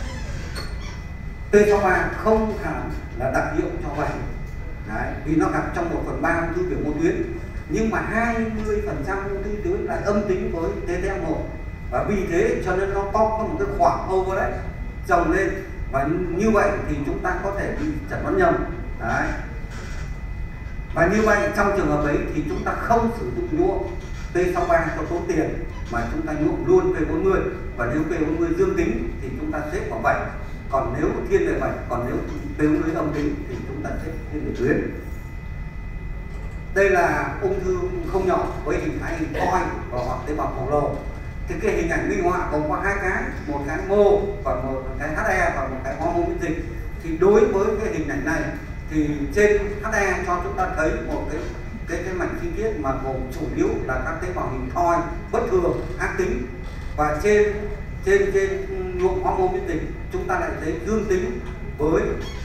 P63 không hẳn là đặc hiệu cho vẩy. Đấy, vì nó gặp trong 1/3 ung thư biểu mô tuyến, nhưng mà 20% ung thư tuyến lại âm tính với TTM1 và vì thế cho nên nó có một cái khoảng over đấy chồng lên, và như vậy thì chúng ta có thể bị chẩn đoán nhầm. Đấy. Và như vậy trong trường hợp ấy thì chúng ta không sử dụng nhuộm P63 cho tốn tiền mà chúng ta nhuộm luôn P40, và nếu P40 dương tính thì chúng ta xếp vào vẩy, còn nếu thiên về vẩy, còn nếu P40 âm tính thì chúng ta xếp thiên về tuyến. Đây là ung thư không nhỏ với hình thái hình thoi và hoặc tế bào khổng lồ. Thì cái hình ảnh minh họa gồm có hai cái, một cái mô và một cái HE và một cái hormone miễn dịch. Thì đối với cái hình ảnh này thì trên HE cho chúng ta thấy một cái mảnh chi tiết mà gồm chủ yếu là các tế bào hình thoi bất thường ác tính, và trên nhuộm hormone miễn dịch chúng ta lại thấy dương tính với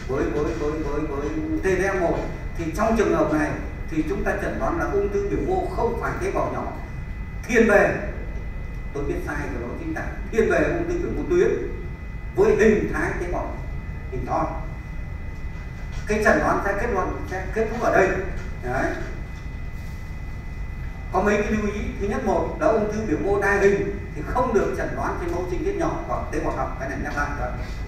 TDM1. Thì trong trường hợp này thì chúng ta chẩn đoán là ung thư biểu mô không phải tế bào nhỏ, thiên về, tôi biết sai rồi đó chính xác, thiên về ung thư biểu mô tuyến với hình thái tế bào hình thoi. Cái chẩn đoán sẽ kết thúc ở đây. Đấy. Có mấy cái lưu ý. Thứ nhất, một là ung thư biểu mô đa hình thì không được chẩn đoán trên mẫu sinh thiết nhỏ hoặc tế bào học. Cái này nhắc lại rồi.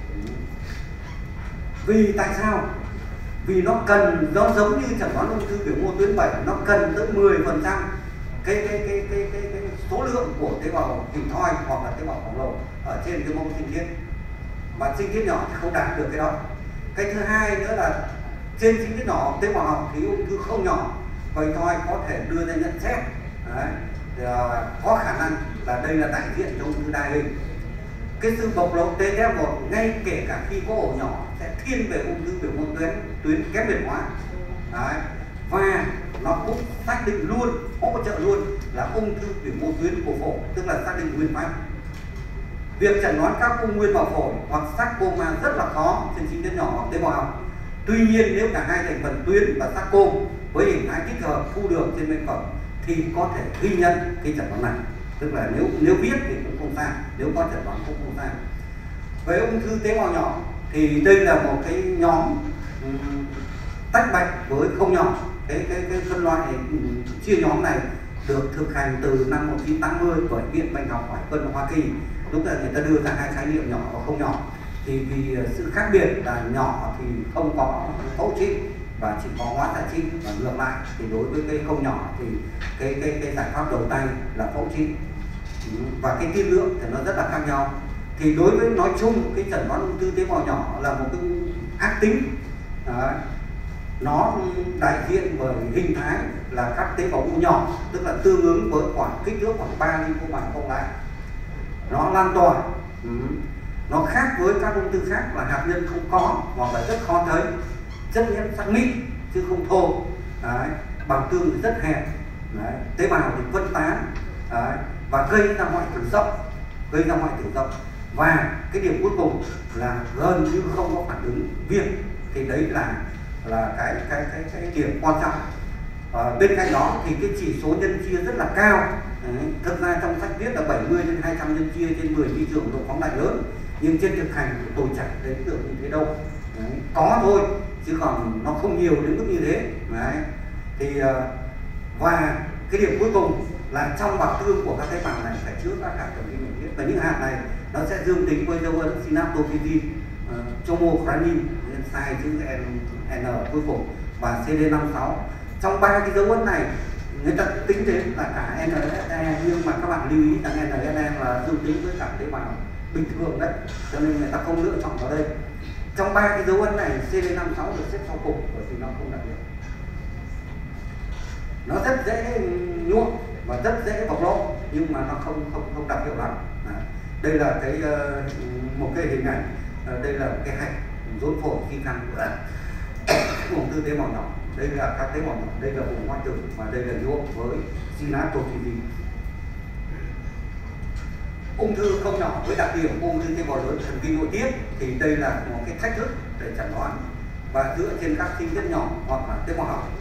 Vì tại sao? Vì nó giống như chẩn đoán ung thư biểu mô tuyến 7, nó cần tới 10% cái số lượng của tế bào hình thoi hoặc là tế bào khổng lồ ở trên cái mẫu sinh thiết, và sinh thiết nhỏ thì không đạt được cái đó. Cái thứ hai nữa là trên sinh thiết nhỏ tế bào học thì ung thư không nhỏ, vậy thôi có thể đưa ra nhận xét. Đấy. Có khả năng là đây là đại diện cho ung thư đa hình. Cái sự bộc lộ TDF1 ngay kể cả khi có ổ nhỏ sẽ thiên về ung thư biểu mô tuyến kém biệt hóa. Đấy. Và nó cũng xác định luôn, hỗ trợ luôn là ung thư biểu mô tuyến của phổi, tức là xác định nguyên phát. Việc chẩn đoán các u nguyên vào phổi hoặc sarcoma rất là khó trên sinh thiết nhỏ hoặc tế bào học. Tuy nhiên nếu cả hai thành phần tuyến và sarcoma với hình thái tích hợp thu được trên bệnh phẩm thì có thể ghi nhận cái chẩn đoán này. Tức là nếu biết thì cũng không sao, nếu có chẩn đoán cũng không sao. Với ung thư tế bào nhỏ thì đây là một cái nhóm tách bạch với không nhỏ. Cái phân loại chia nhóm này được thực hành từ năm 1980 bởi Viện Bệnh học Hải quân Hoa Kỳ. Lúc này người ta đưa ra hai khái niệm nhỏ và không nhỏ. Thì vì sự khác biệt là nhỏ thì không có phẫu trị và chỉ có hóa xạ trị, và ngược lại thì đối với cái không nhỏ thì cái giải pháp đầu tay là phẫu trị, và cái tiên lượng thì nó rất là khác nhau. Thì đối với nói chung cái chẩn đoán ung thư tế bào nhỏ là một cái ác tính. Đấy. Nó đại diện bởi hình thái là các tế bào u nhỏ, tức là tương ứng với khoảng kích thước khoảng 3 lymphomat cộng lại. Nó lan tỏa. Nó khác với các ung thư khác là hạt nhân không có hoặc là rất khó thấy, chất nhiễm sắc mịn chứ không thô. Đấy. Bào tương thì rất hẹp. Đấy. Tế bào thì phân tán. Đấy. Và gây ra hoại tử rộng. Và cái điểm cuối cùng là gần như không có phản ứng viêm. Thì đấy là cái điểm quan trọng. Bên cạnh đó thì cái chỉ số nhân chia rất là cao. Đấy. Thực ra trong sách viết là 70/200 nhân chia trên 10 vi trường độ phóng đại lớn, nhưng trên thực hành thì tôi chẳng thấy được như thế đâu. Đấy. Có thôi chứ còn nó không nhiều đến mức như thế. Đấy. Thì và cái điểm cuối cùng là trong bào tương của các tế bào này phải chứa các hạt thần kinh nội tiết, và những hạt này nó sẽ dương tính với dấu ấn synaptophysin, chromogranin, sai chữ N cuối cùng, và CD56. Trong ba cái dấu ấn này người ta tính đến là cả NSE, nhưng mà các bạn lưu ý rằng NSE là dương tính với cả tế bào bình thường đấy, cho nên người ta không lựa chọn vào đây. Trong ba cái dấu ấn này CD56 được xếp sau cùng bởi vì nó không đặc biệt, nó rất dễ nhuộm và rất dễ bộc lộ, nhưng mà nó không đặc hiệu lắm. Đây là một cái hình ảnh. Đây là cái hạch rốn phổi di căn của ung thư tế bào nhỏ. Đây là các tế bào nhỏ, đây là vùng hoại tử, và đây là nhuộm với synaptophysin. Ung thư không nhỏ với đặc điểm ung thư tế bào lớn thần kinh nội tiết thì đây là một cái thách thức để chẩn đoán, và dựa trên các sinh tiết nhỏ hoặc là tế bào học.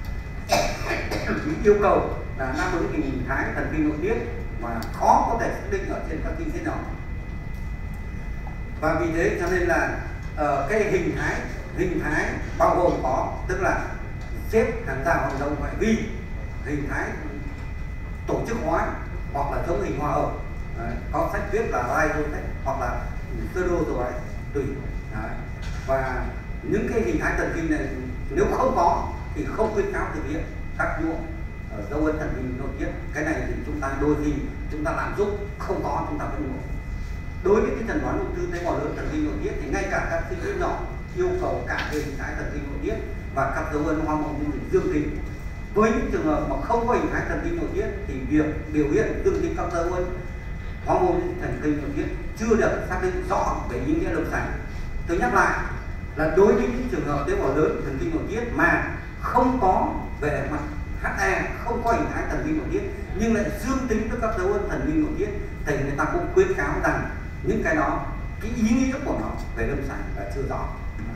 Yêu cầu là đáp ứng hình thái thần kinh nội tiết mà khó có thể xác định ở trên các sinh tiết nhỏ. Và vì thế cho nên là cái hình thái bao gồm có, tức là xếp hàng rào hàng rộng ngoại vi, hình thái tổ chức hóa hoặc là giống hình hòa hợp. Có sách viết là rhizotech hoặc là pseudo tùy. Và những cái hình thái thần kinh này nếu không có thì không khuyến cáo thực hiện các nhuộm dấu ấn thần kinh nội tiết. Cái này thì chúng ta đôi khi chúng ta làm giúp, không có chúng ta phải nhuộm. Đối với cái chẩn đoán ung thư tế bào lớn thần kinh nội tiết thì ngay cả các sinh tiết nhỏ yêu cầu cả hình thái thần kinh nội tiết và các dấu ấn hormone miễn dịch dương tính. Với những trường hợp mà không có hình thái thần kinh nội tiết thì việc biểu hiện tương kinh các hormone thần kinh nội tiết chưa được xác định rõ về ý nghĩa lâm sàng. Tôi nhắc lại là đối với những trường hợp tế bào lớn thần kinh nội tiết mà không có về mặt HE, không có hình thái thần kinh nội tiết nhưng lại dương tính với các dấu ấn thần kinh nội tiết thì người ta cũng khuyến cáo rằng những cái đó, cái ý nghĩa của nó về lâm sàng là chưa rõ.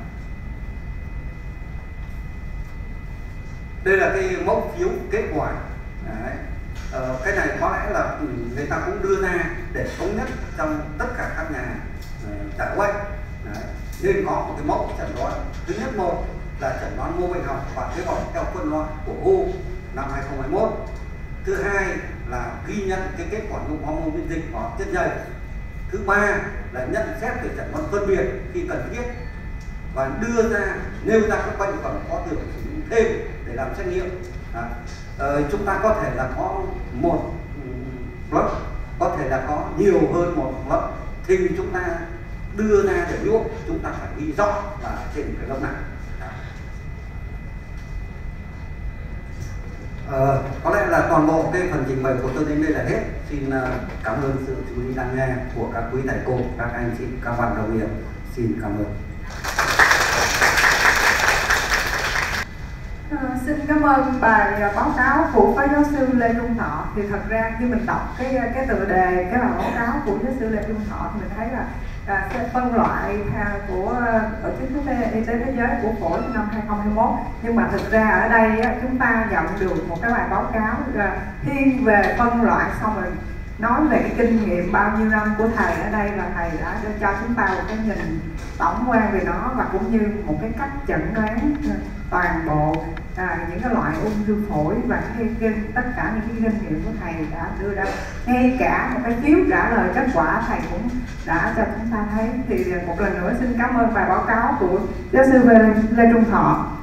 Đây là cái mẫu phiếu kết quả. Đấy. Cái này có lẽ là người ta cũng đưa ra để thống nhất trong tất cả các nhà giải quay, nên có một cái mẫu chẩn đoán. Thứ nhất một là chẩn đoán mô bệnh học và tế bào theo phân loại của WHO năm 2021. Thứ hai là ghi nhận cái kết quả dụng hormone miễn dịch và chất nhầy. Thứ ba là nhận xét về chẩn đoán phân biệt khi cần thiết và nêu ra các bệnh phẩm có thể sử dụng thêm để làm xét nghiệm. Chúng ta có thể là có một blood, có thể là có nhiều hơn một blood, thì chúng ta đưa ra để nhuộm chúng ta phải ghi rõ là trên cái lông này. Có lẽ là toàn bộ cái phần trình bày của tôi đến đây là hết. Xin cảm ơn sự chú ý lắng nghe của các quý thầy cô, các anh chị, các bạn đồng nghiệp. Xin cảm ơn. Xin cảm ơn bài báo cáo của Phó Giáo sư Lê Trung Thọ. Thì thật ra khi mình đọc cái tựa đề cái bài báo cáo của Giáo sư Lê Trung Thọ thì mình thấy là phân loại của Tổ chức Y tế Thế giới của phổi năm 2021. Nhưng mà thực ra ở đây chúng ta nhận được một cái bài báo cáo thiên về phân loại, xong rồi nói về cái kinh nghiệm bao nhiêu năm của thầy ở đây, là thầy đã cho chúng ta một cái nhìn tổng quan về nó và cũng như một cái cách chẩn đoán toàn bộ những cái loại ung thư phổi và tất cả những cái kinh nghiệm của thầy đã đưa ra, ngay cả một cái phiếu trả lời kết quả thầy cũng đã cho chúng ta thấy. Thì một lần nữa xin cảm ơn bài báo cáo của Giáo sư Lê Trung Thọ.